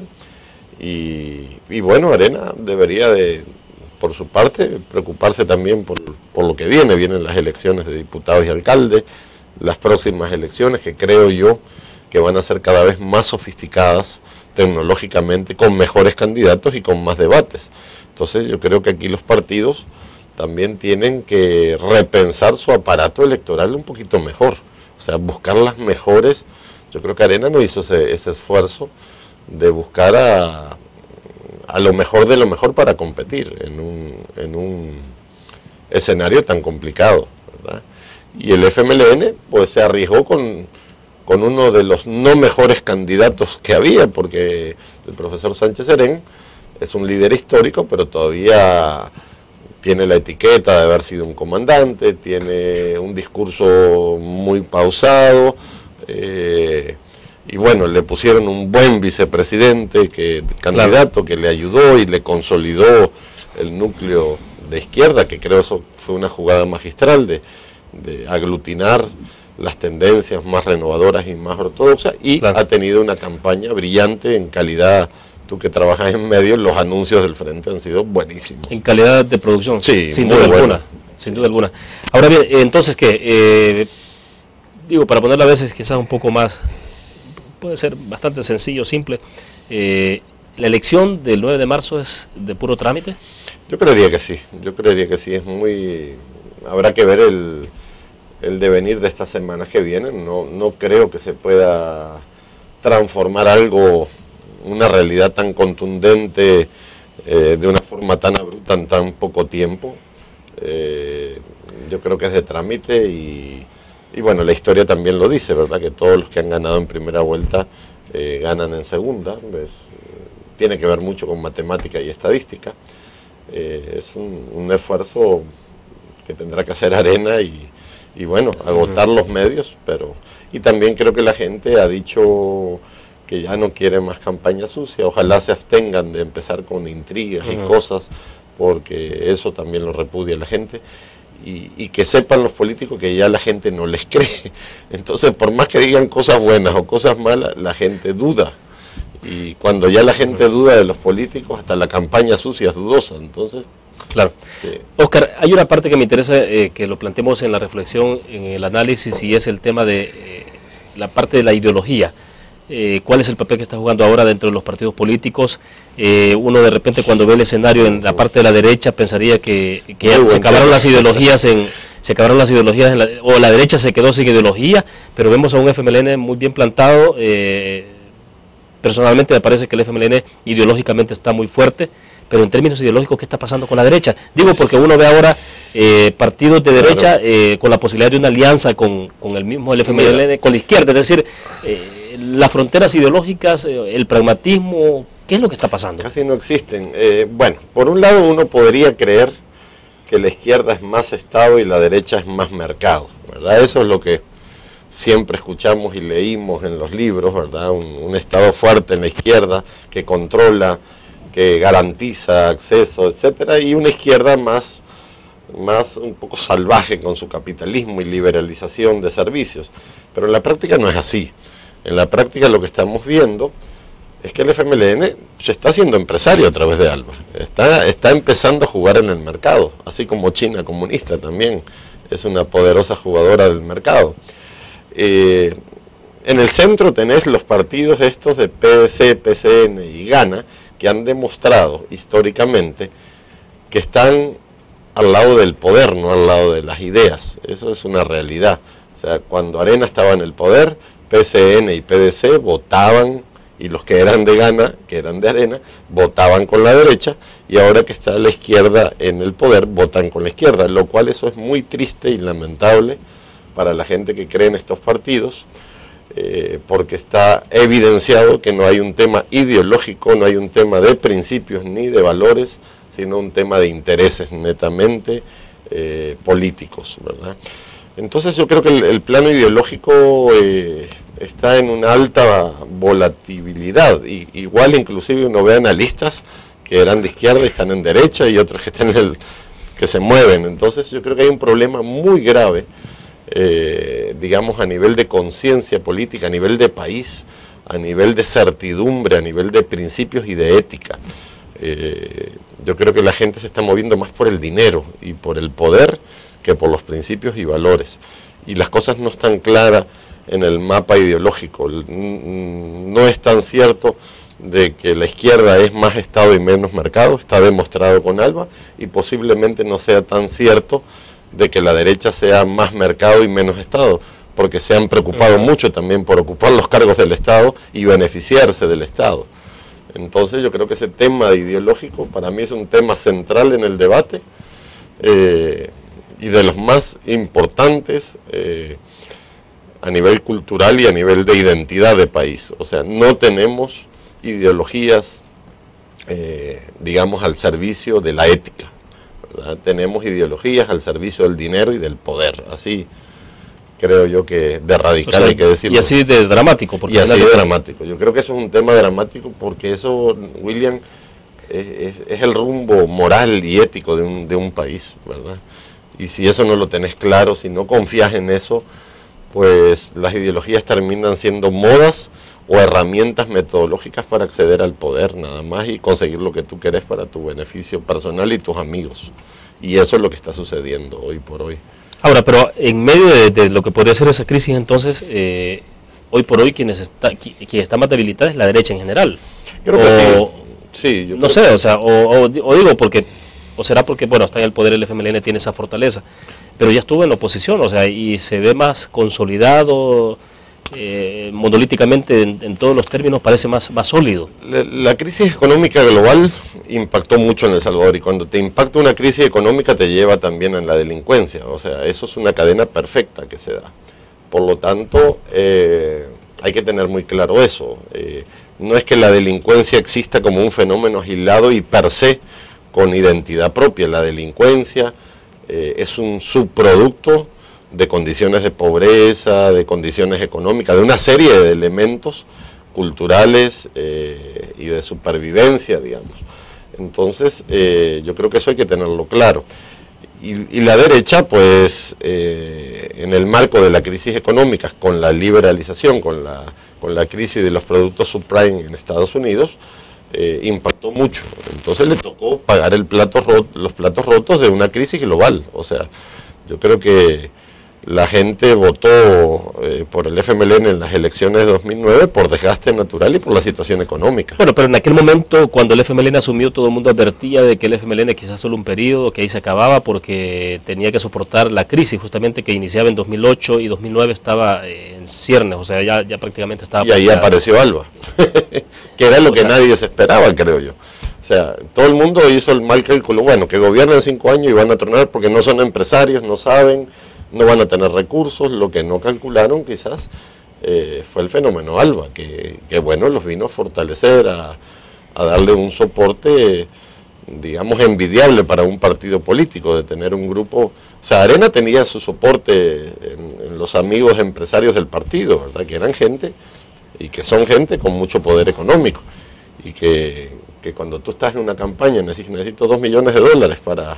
y, y bueno, Arena debería de, por su parte, preocuparse también por, por lo que viene, vienen las elecciones de diputados y alcaldes, las próximas elecciones que creo yo que van a ser cada vez más sofisticadas tecnológicamente, con mejores candidatos y con más debates. Entonces yo creo que aquí los partidos también tienen que repensar su aparato electoral un poquito mejor, o sea, buscar las mejores. Yo creo que Arena no hizo ese, ese esfuerzo de buscar a, a lo mejor de lo mejor para competir en un, en un escenario tan complicado, ¿verdad? Y el F M L N pues se arriesgó con, con uno de los no mejores candidatos que había, porque el profesor Sánchez Serén es un líder histórico, pero todavía tiene la etiqueta de haber sido un comandante, tiene un discurso muy pausado, eh, y bueno, le pusieron un buen vicepresidente, que candidato, claro, que le ayudó y le consolidó el núcleo de izquierda, que creo eso fue una jugada magistral de, de aglutinar las tendencias más renovadoras y más ortodoxas, y claro, ha tenido una campaña brillante en calidad. Tú que trabajas en medios, los anuncios del frente han sido buenísimos. En calidad de producción, sí, sin duda bueno. alguna, sin duda alguna. Ahora bien, entonces que, eh, digo, para ponerlo a veces quizás un poco más, puede ser bastante sencillo, simple, eh, ¿la elección del nueve de marzo es de puro trámite? Yo creería que sí, yo creería que sí, es muy, habrá que ver el, el devenir de estas semanas que vienen, no, no creo que se pueda transformar algo, una realidad tan contundente, eh, de una forma tan abrupta en tan poco tiempo. Eh, yo creo que es de trámite y, y bueno, la historia también lo dice, ¿verdad? Que todos los que han ganado en primera vuelta eh, ganan en segunda. ¿Ves? Tiene que ver mucho con matemática y estadística. Eh, es un, un esfuerzo que tendrá que hacer Arena y, y bueno, agotar los medios, pero y también creo que la gente ha dicho que ya no quiere más campaña sucia, ojalá se abstengan de empezar con intrigas uh-huh. y cosas, porque eso también lo repudia la gente, y, y que sepan los políticos que ya la gente no les cree. Entonces, por más que digan cosas buenas o cosas malas, la gente duda, y cuando ya la gente duda de los políticos, hasta la campaña sucia es dudosa. Entonces, claro. Sí. Oscar, hay una parte que me interesa eh, que lo planteemos en la reflexión, en el análisis, y es el tema de eh, la parte de la ideología. Eh, ¿Cuál es el papel que está jugando ahora dentro de los partidos políticos? Eh, uno de repente cuando ve el escenario en la parte de la derecha pensaría que, que ya se acabaron las ideologías en se acabaron las ideologías en la, o la derecha se quedó sin ideología, pero vemos a un F M L N muy bien plantado. Eh, personalmente me parece que el F M L N ideológicamente está muy fuerte, pero en términos ideológicos, ¿qué está pasando con la derecha? Digo porque uno ve ahora eh, partidos de derecha eh, con la posibilidad de una alianza con, con el mismo el F M L N, con la izquierda, es decir, eh, las fronteras ideológicas, eh, el pragmatismo, ¿qué es lo que está pasando? Casi no existen. Eh, bueno, por un lado uno podría creer que la izquierda es más Estado y la derecha es más mercado, ¿verdad? Eso es lo que siempre escuchamos y leímos en los libros, ¿verdad? Un, un Estado fuerte en la izquierda que controla, que garantiza acceso, etcétera, y una izquierda más, más un poco salvaje con su capitalismo y liberalización de servicios. Pero en la práctica no es así. En la práctica lo que estamos viendo es que el F M L N se está haciendo empresario a través de ALBA, está, está empezando a jugar en el mercado, así como China comunista también es una poderosa jugadora del mercado. Eh, en el centro tenés los partidos estos de P D C, P C N y Gana, que han demostrado históricamente que están al lado del poder, no al lado de las ideas. Eso es una realidad. O sea, cuando Arena estaba en el poder, P C N y P D C votaban, y los que eran de Gana, que eran de Arena, votaban con la derecha, y ahora que está la izquierda en el poder, votan con la izquierda, lo cual eso es muy triste y lamentable para la gente que cree en estos partidos, eh, porque está evidenciado que no hay un tema ideológico, no hay un tema de principios ni de valores, sino un tema de intereses netamente eh, políticos, ¿verdad? Entonces yo creo que el, el plano ideológico eh, está en una alta volatilidad, y, igual inclusive uno ve analistas que eran de izquierda y están en derecha, y otros que están en el, que se mueven. Entonces yo creo que hay un problema muy grave, eh, digamos a nivel de conciencia política, a nivel de país, a nivel de certidumbre, a nivel de principios y de ética. Eh, yo creo que la gente se está moviendo más por el dinero y por el poder que por los principios y valores, y las cosas no están claras en el mapa ideológico. No es tan cierto de que la izquierda es más Estado y menos mercado, está demostrado con ALBA, y posiblemente no sea tan cierto de que la derecha sea más mercado y menos Estado, porque se han preocupado mucho también por ocupar los cargos del Estado y beneficiarse del Estado. Entonces yo creo que ese tema ideológico para mí es un tema central en el debate, eh, y de los más importantes eh, a nivel cultural y a nivel de identidad de país. O sea, no tenemos ideologías, eh, digamos, al servicio de la ética, ¿verdad? Tenemos ideologías al servicio del dinero y del poder, así creo yo que de radical, o sea, hay que decirlo. Y así de dramático. Porque y así de dramático. Yo creo que eso es un tema dramático porque eso, William, es, es, es el rumbo moral y ético de un, de un país, ¿verdad? Y si eso no lo tenés claro, si no confías en eso, pues las ideologías terminan siendo modas o herramientas metodológicas para acceder al poder nada más y conseguir lo que tú querés para tu beneficio personal y tus amigos. Y eso es lo que está sucediendo hoy por hoy. Ahora, pero en medio de, de lo que podría ser esa crisis, entonces, eh, hoy por hoy quienes está, quien está más debilitada es la derecha en general. Creo que o, sí. sí yo no sé, que... o sea, o, o, o digo porque, o será porque, bueno, está en el poder, el F M L N tiene esa fortaleza, pero ya estuvo en la oposición, o sea, y se ve más consolidado, eh, monolíticamente en, en todos los términos, parece más, más sólido. La, la crisis económica global impactó mucho en El Salvador, y cuando te impacta una crisis económica te lleva también en la delincuencia, o sea, eso es una cadena perfecta que se da. Por lo tanto, eh, hay que tener muy claro eso. Eh, no es que la delincuencia exista como un fenómeno aislado y per se con identidad propia. La delincuencia eh, es un subproducto de condiciones de pobreza, de condiciones económicas, de una serie de elementos culturales eh, y de supervivencia, digamos. Entonces, eh, yo creo que eso hay que tenerlo claro. Y, y la derecha, pues, eh, en el marco de la crisis económica, con la liberalización, con la, con la crisis de los productos subprime en Estados Unidos, eh, impactó mucho. Entonces le tocó pagar el plato roto, los platos rotos de una crisis global. O sea, yo creo que la gente votó eh, por el F M L N en las elecciones de dos mil nueve por desgaste natural y por la situación económica. Bueno, pero en aquel momento, cuando el F M L N asumió, todo el mundo advertía de que el F M L N quizás solo un periodo, que ahí se acababa porque tenía que soportar la crisis justamente que iniciaba en dos mil ocho y dos mil nueve estaba eh, en ciernes, o sea, ya, ya prácticamente estaba... Y ahí planteado. Apareció ALBA, que era lo o que sea, nadie se esperaba, creo yo. O sea, todo el mundo hizo el mal cálculo, bueno, que gobiernan cinco años y van a tronar porque no son empresarios, no saben... no van a tener recursos. Lo que no calcularon quizás eh, fue el fenómeno ALBA, que, que bueno, los vino a fortalecer, a, a darle un soporte, digamos, envidiable para un partido político, de tener un grupo. O sea, Arena tenía su soporte en, en los amigos empresarios del partido, ¿verdad? Que eran gente, y que son gente con mucho poder económico, y que, que cuando tú estás en una campaña necesitas, necesito dos millones de dólares para...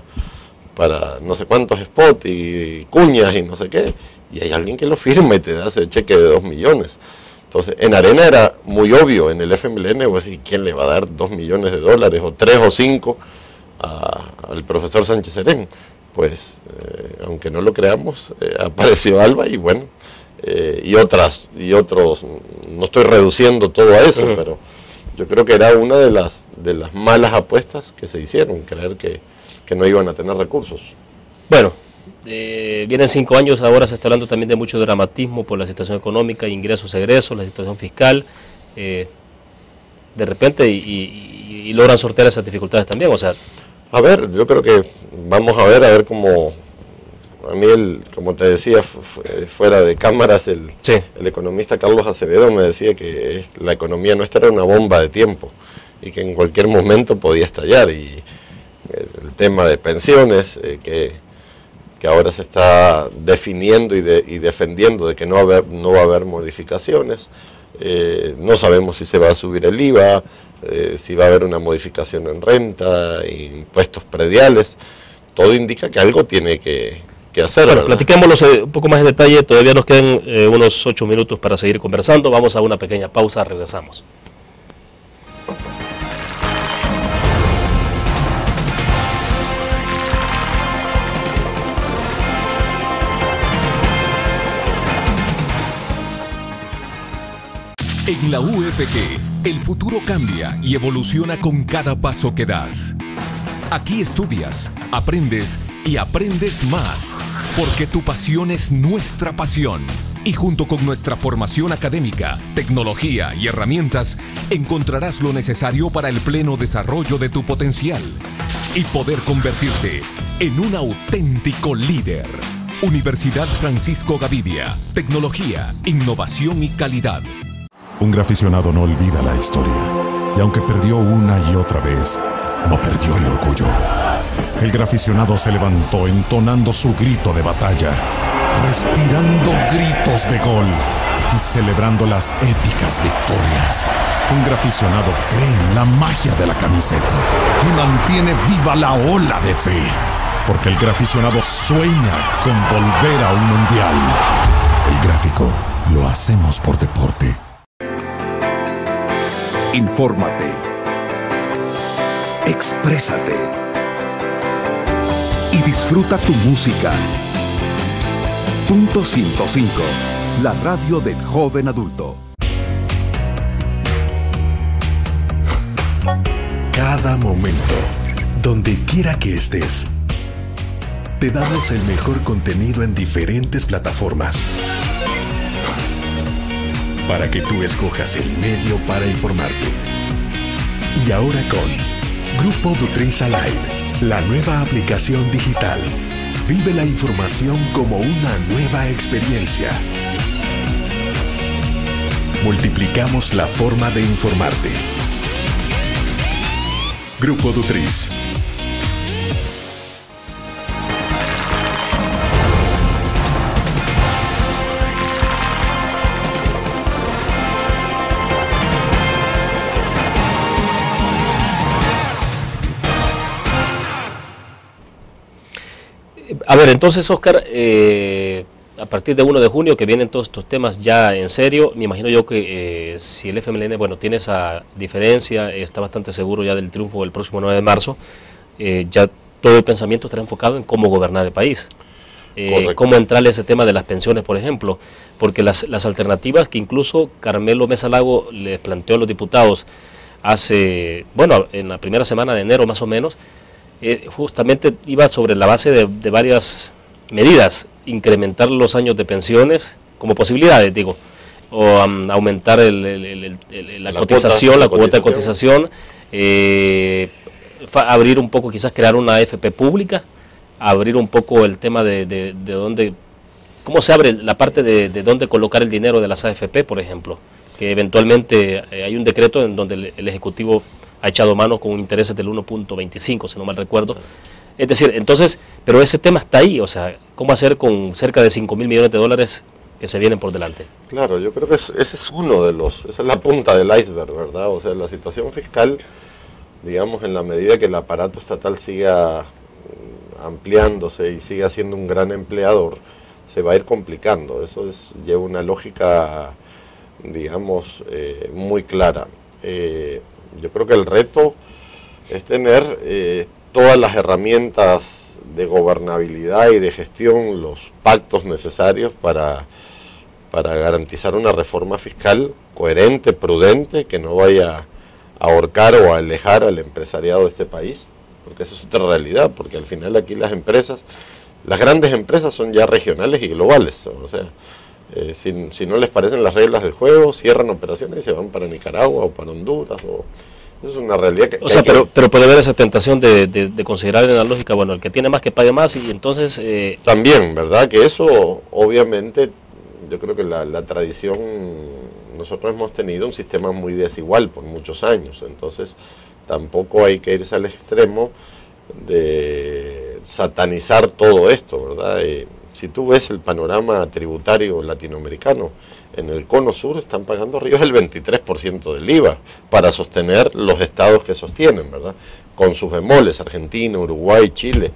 para no sé cuántos spots y cuñas y no sé qué, y hay alguien que lo firma y te da ese cheque de dos millones. Entonces, en Arena era muy obvio, en el F M L N, pues, ¿y quién le va a dar dos millones de dólares, o tres o cinco a, al profesor Sánchez Serén? Pues, eh, aunque no lo creamos, eh, apareció Alba y bueno, eh, y otras, y otros, no estoy reduciendo todo a eso, uh-huh. pero yo creo que era una de las, de las malas apuestas que se hicieron, creer que, que no iban a tener recursos. Bueno, eh, vienen cinco años, ahora se está hablando también de mucho dramatismo por la situación económica, ingresos, egresos, la situación fiscal, eh, de repente, y, y, y logran sortear esas dificultades también, o sea... A ver, yo creo que vamos a ver, a ver cómo, a mí, el, como te decía, fuera de cámaras, el, sí. el economista Carlos Acevedo me decía que la economía nuestra era una bomba de tiempo y que en cualquier momento podía estallar, y el tema de pensiones, eh, que, que ahora se está definiendo y, de, y defendiendo de que no, haber, no va a haber modificaciones, eh, no sabemos si se va a subir el I V A, Eh, si va a haber una modificación en renta, impuestos prediales, todo indica que algo tiene que, que hacer. Bueno, platiquémoslo un poco más en detalle, todavía nos quedan eh, unos ocho minutos para seguir conversando, vamos a una pequeña pausa, regresamos. En la U E P G, el futuro cambia y evoluciona con cada paso que das. Aquí estudias, aprendes y aprendes más, porque tu pasión es nuestra pasión. Y junto con nuestra formación académica, tecnología y herramientas, encontrarás lo necesario para el pleno desarrollo de tu potencial y poder convertirte en un auténtico líder. Universidad Francisco Gavidia, tecnología, innovación y calidad. Un graficionado no olvida la historia, y aunque perdió una y otra vez, no perdió el orgullo. El graficionado se levantó entonando su grito de batalla, respirando gritos de gol y celebrando las épicas victorias. Un graficionado cree en la magia de la camiseta y mantiene viva la ola de fe, porque el graficionado sueña con volver a un mundial. El gráfico lo hacemos por deporte. Infórmate. Exprésate. Y disfruta tu música. Punto ciento cinco. La radio del joven adulto. Cada momento, donde quiera que estés, te damos el mejor contenido en diferentes plataformas, para que tú escojas el medio para informarte. Y ahora con Grupo Dutriza Live, la nueva aplicación digital. Vive la información como una nueva experiencia. Multiplicamos la forma de informarte. Grupo Dutriz. A ver, entonces, Oscar, eh, a partir de uno de junio, que vienen todos estos temas ya en serio, me imagino yo que eh, si el F M L N, bueno, tiene esa diferencia, está bastante seguro ya del triunfo del próximo nueve de marzo, eh, ya todo el pensamiento estará enfocado en cómo gobernar el país. Eh, cómo entrarle a ese tema de las pensiones, por ejemplo, porque las, las alternativas que incluso Carmelo Mesa Lago les planteó a los diputados hace, bueno, en la primera semana de enero más o menos, Eh, justamente iba sobre la base de, de varias medidas, incrementar los años de pensiones como posibilidades, digo, o um, aumentar el, el, el, el, la, la cotización, cuota, la cuota de cotización, eh, abrir un poco, quizás crear una A F P pública, abrir un poco el tema de, de, de dónde, cómo se abre la parte de, de dónde colocar el dinero de las A F P, por ejemplo, que eventualmente eh, hay un decreto en donde el, el Ejecutivo ha echado mano con intereses del uno punto veinticinco, si no mal recuerdo. Es decir, entonces, pero ese tema está ahí, o sea, ¿cómo hacer con cerca de cinco mil millones de dólares que se vienen por delante? Claro, yo creo que es, ese es uno de los, esa es la punta del iceberg, ¿verdad? O sea, la situación fiscal, digamos, en la medida que el aparato estatal siga ampliándose y siga siendo un gran empleador, se va a ir complicando. Eso es, lleva una lógica digamos, eh, muy clara. Eh, yo creo que el reto es tener eh, todas las herramientas de gobernabilidad y de gestión, los pactos necesarios para, para garantizar una reforma fiscal coherente, prudente, que no vaya a ahorcar o a alejar al empresariado de este país, porque eso es otra realidad, porque al final aquí las empresas, las grandes empresas son ya regionales y globales, o sea, eh, si, si no les parecen las reglas del juego, cierran operaciones y se van para Nicaragua o para Honduras, o eso es una realidad que... O sea, que pero, pero puede haber esa tentación de, de, de considerar en la lógica, bueno, el que tiene más que pague más, y entonces... Eh... También, ¿verdad? Que eso, obviamente, yo creo que la, la tradición, nosotros hemos tenido un sistema muy desigual por muchos años, entonces tampoco hay que irse al extremo de satanizar todo esto, ¿verdad? Eh, si tú ves el panorama tributario latinoamericano, en el cono sur están pagando arriba del veintitrés por ciento del I V A para sostener los estados que sostienen, ¿verdad? Con sus bemoles, Argentina, Uruguay, Chile,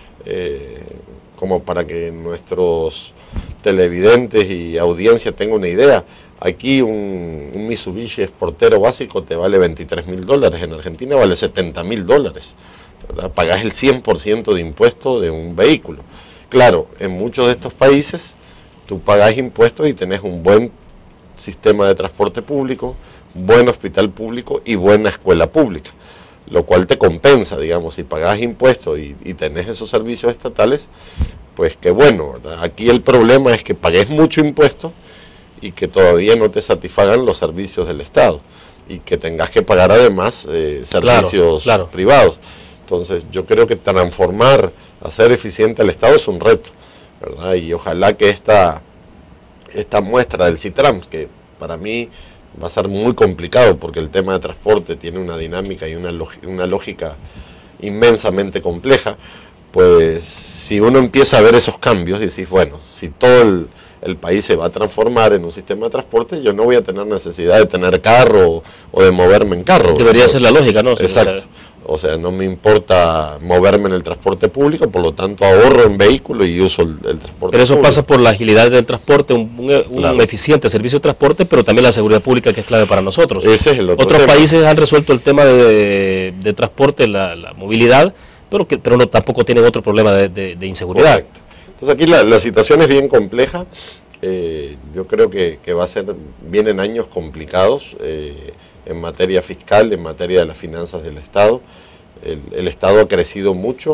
eh, como para que nuestros televidentes y audiencia tengan una idea. Aquí un, un Mitsubishi exportero básico te vale veintitrés mil dólares, en Argentina vale setenta mil dólares, ¿verdad? Pagás el cien por ciento de impuesto de un vehículo. Claro, en muchos de estos países tú pagás impuestos y tenés un buen sistema de transporte público, buen hospital público y buena escuela pública, lo cual te compensa, digamos, si pagás impuestos y, y tenés esos servicios estatales, pues qué bueno, ¿verdad? Aquí el problema es que pagues mucho impuesto y que todavía no te satisfagan los servicios del Estado y que tengas que pagar además eh, servicios claro, claro. privados. Entonces yo creo que transformar, hacer eficiente al Estado es un reto, ¿verdad? Y ojalá que esta, esta muestra del CITRAMS, que para mí va a ser muy complicado porque el tema de transporte tiene una dinámica y una, una lógica inmensamente compleja, pues si uno empieza a ver esos cambios y decís, bueno, si todo el, el país se va a transformar en un sistema de transporte, yo no voy a tener necesidad de tener carro o de moverme en carro. Debería ser la lógica, ¿no? Exacto. O sea, no me importa moverme en el transporte público, por lo tanto ahorro en vehículo y uso el, el transporte Pero eso público. pasa por la agilidad del transporte, un, un, un claro. eficiente servicio de transporte, pero también la seguridad pública, que es clave para nosotros. Ese es el otro Otros tema. países han resuelto el tema de, de transporte, la, la movilidad, pero que pero no tampoco tienen otro problema de, de, de inseguridad. Correcto. Entonces aquí la, la situación es bien compleja. Eh, yo creo que, que va a ser, vienen años complicados eh, en materia fiscal, en materia de las finanzas del Estado. El, el Estado ha crecido mucho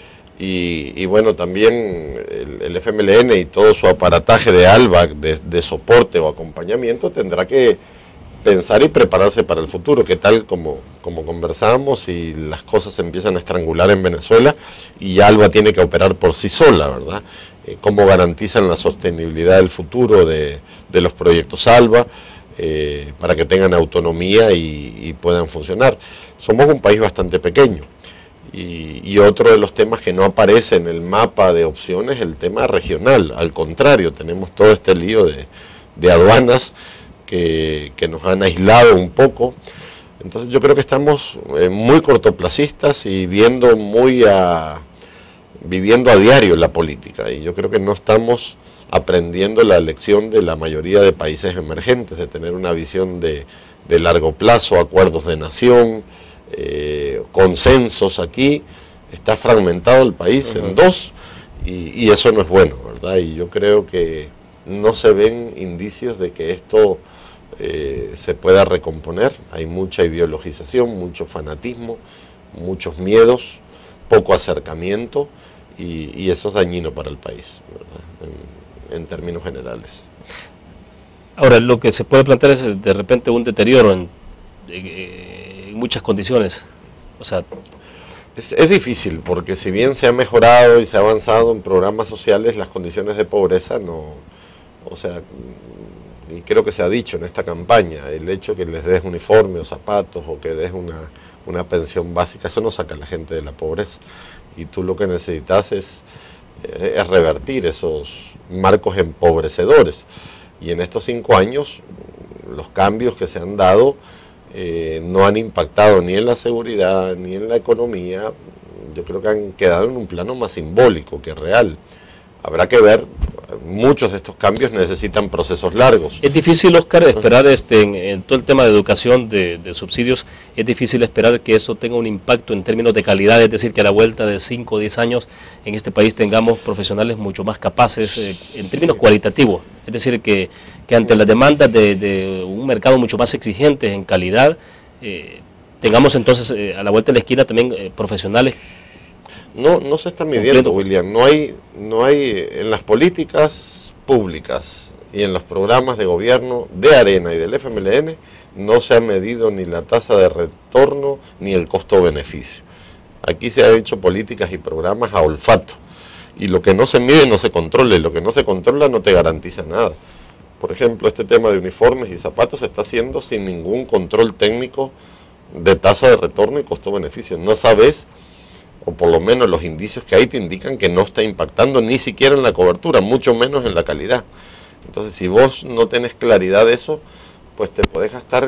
y, y bueno, también el, el F M L N y todo su aparataje de ALBA, de, de soporte o acompañamiento, tendrá que pensar y prepararse para el futuro, que tal como, como conversamos, y las cosas se empiezan a estrangular en Venezuela y ALBA tiene que operar por sí sola, ¿verdad? Eh, ¿Cómo garantizan la sostenibilidad del futuro de, de los proyectos ALBA eh, para que tengan autonomía y, y puedan funcionar? Somos un país bastante pequeño y, y otro de los temas que no aparece en el mapa de opciones es el tema regional. Al contrario, tenemos todo este lío de, de aduanas que, que nos han aislado un poco. Entonces yo creo que estamos eh, muy cortoplacistas y viendo muy a, viviendo a diario la política, y yo creo que no estamos aprendiendo la lección de la mayoría de países emergentes, de tener una visión de, de largo plazo, acuerdos de nación, eh, consensos. Aquí está fragmentado el país uh-huh. en dos y, y eso no es bueno, ¿verdad? Y yo creo que no se ven indicios de que esto eh, se pueda recomponer. Hay mucha ideologización, mucho fanatismo, muchos miedos, poco acercamiento y, y eso es dañino para el país, ¿verdad? En, en términos generales. Ahora, lo que se puede plantear es de repente un deterioro en, en, en muchas condiciones. O sea, es, es difícil porque si bien se ha mejorado y se ha avanzado en programas sociales, las condiciones de pobreza no, o sea, y creo que se ha dicho en esta campaña, el hecho que les des uniforme o zapatos o que des una, una pensión básica, eso no saca a la gente de la pobreza. Y tú lo que necesitas es, es revertir esos marcos empobrecedores. Y en estos cinco años, los cambios que se han dado eh, no han impactado ni en la seguridad, ni en la economía. Yo creo que han quedado en un plano más simbólico que real. Habrá que ver, muchos de estos cambios necesitan procesos largos. Es difícil, Oscar, esperar este, en, en todo el tema de educación, de, de subsidios, es difícil esperar que eso tenga un impacto en términos de calidad, es decir, que a la vuelta de cinco o diez años en este país tengamos profesionales mucho más capaces eh, en términos cualitativos, es decir, que, que ante las demandas de, de un mercado mucho más exigente en calidad, eh, tengamos entonces eh, a la vuelta de la esquina también eh, profesionales. No, no se está midiendo, William. No hay, no hay en las políticas públicas y en los programas de gobierno de Arena y del F M L N no se ha medido ni la tasa de retorno ni el costo-beneficio. Aquí se han hecho políticas y programas a olfato. Y lo que no se mide no se controla, y lo que no se controla no te garantiza nada. Por ejemplo, este tema de uniformes y zapatos se está haciendo sin ningún control técnico de tasa de retorno y costo-beneficio. No sabes, o por lo menos los indicios que hay te indican que no está impactando ni siquiera en la cobertura, mucho menos en la calidad. Entonces, si vos no tenés claridad de eso, pues te podés gastar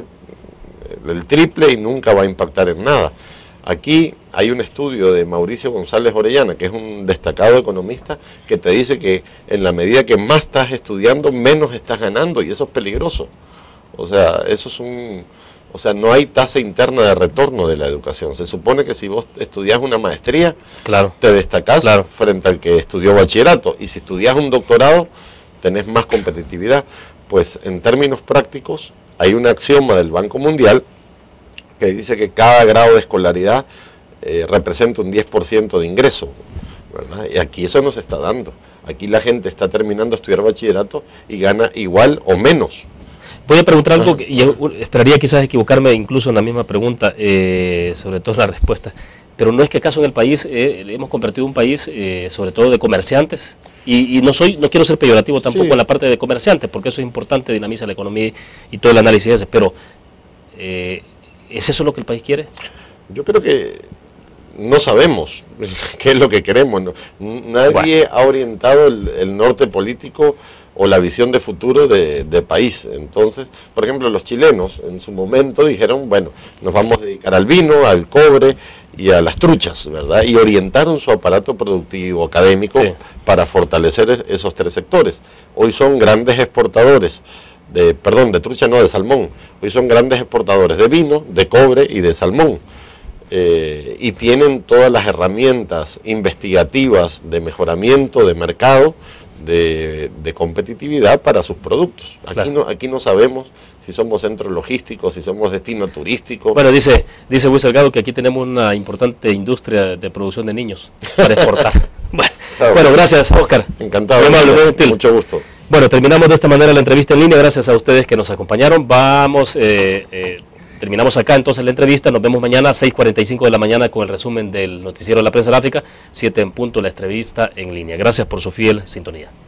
el triple y nunca va a impactar en nada. Aquí hay un estudio de Mauricio González Orellana, que es un destacado economista, que te dice que en la medida que más estás estudiando, menos estás ganando, y eso es peligroso. O sea, eso es un... O sea, no hay tasa interna de retorno de la educación. Se supone que si vos estudiás una maestría, claro, te destacás claro. frente al que estudió bachillerato. Y si estudiás un doctorado, tenés más competitividad. Pues en términos prácticos, hay un axioma del Banco Mundial que dice que cada grado de escolaridad eh, representa un diez por ciento de ingreso, ¿verdad? Y aquí eso no se está dando. Aquí la gente está terminando de estudiar bachillerato y gana igual o menos. Voy a preguntar algo, que, y esperaría quizás equivocarme incluso en la misma pregunta, eh, sobre todo la respuesta, pero no es que acaso en el país eh, hemos convertido un país eh, sobre todo de comerciantes, y, y no soy no quiero ser peyorativo tampoco sí. en la parte de comerciantes, porque eso es importante, dinamiza la economía y todo el análisis ese, pero eh, ¿es eso lo que el país quiere? Yo creo que no sabemos qué es lo que queremos, ¿no? Nadie bueno. ha orientado el, el norte político o la visión de futuro de, de país. Entonces, por ejemplo, los chilenos en su momento dijeron, bueno, nos vamos a dedicar al vino, al cobre y a las truchas, ¿verdad? Y orientaron su aparato productivo académico sí. para fortalecer esos tres sectores. Hoy son grandes exportadores, de perdón, de trucha no, de salmón. Hoy son grandes exportadores de vino, de cobre y de salmón. Eh, y tienen todas las herramientas investigativas de mejoramiento de mercado, De, de competitividad para sus productos. Aquí, claro. no, aquí no sabemos si somos centros logísticos, si somos destino turístico. Bueno, dice dice Luis Salgado que aquí tenemos una importante industria de producción de niños para exportar. bueno, claro. bueno, gracias, Oscar. Encantado. Muy amable, muy gentil. Mucho gusto. Bueno, terminamos de esta manera la entrevista en línea. Gracias a ustedes que nos acompañaron. Vamos, eh, eh, terminamos acá entonces la entrevista. Nos vemos mañana a seis cuarenta y cinco de la mañana con el resumen del noticiero de la prensa gráfica, siete en punto la entrevista en línea. Gracias por su fiel sintonía.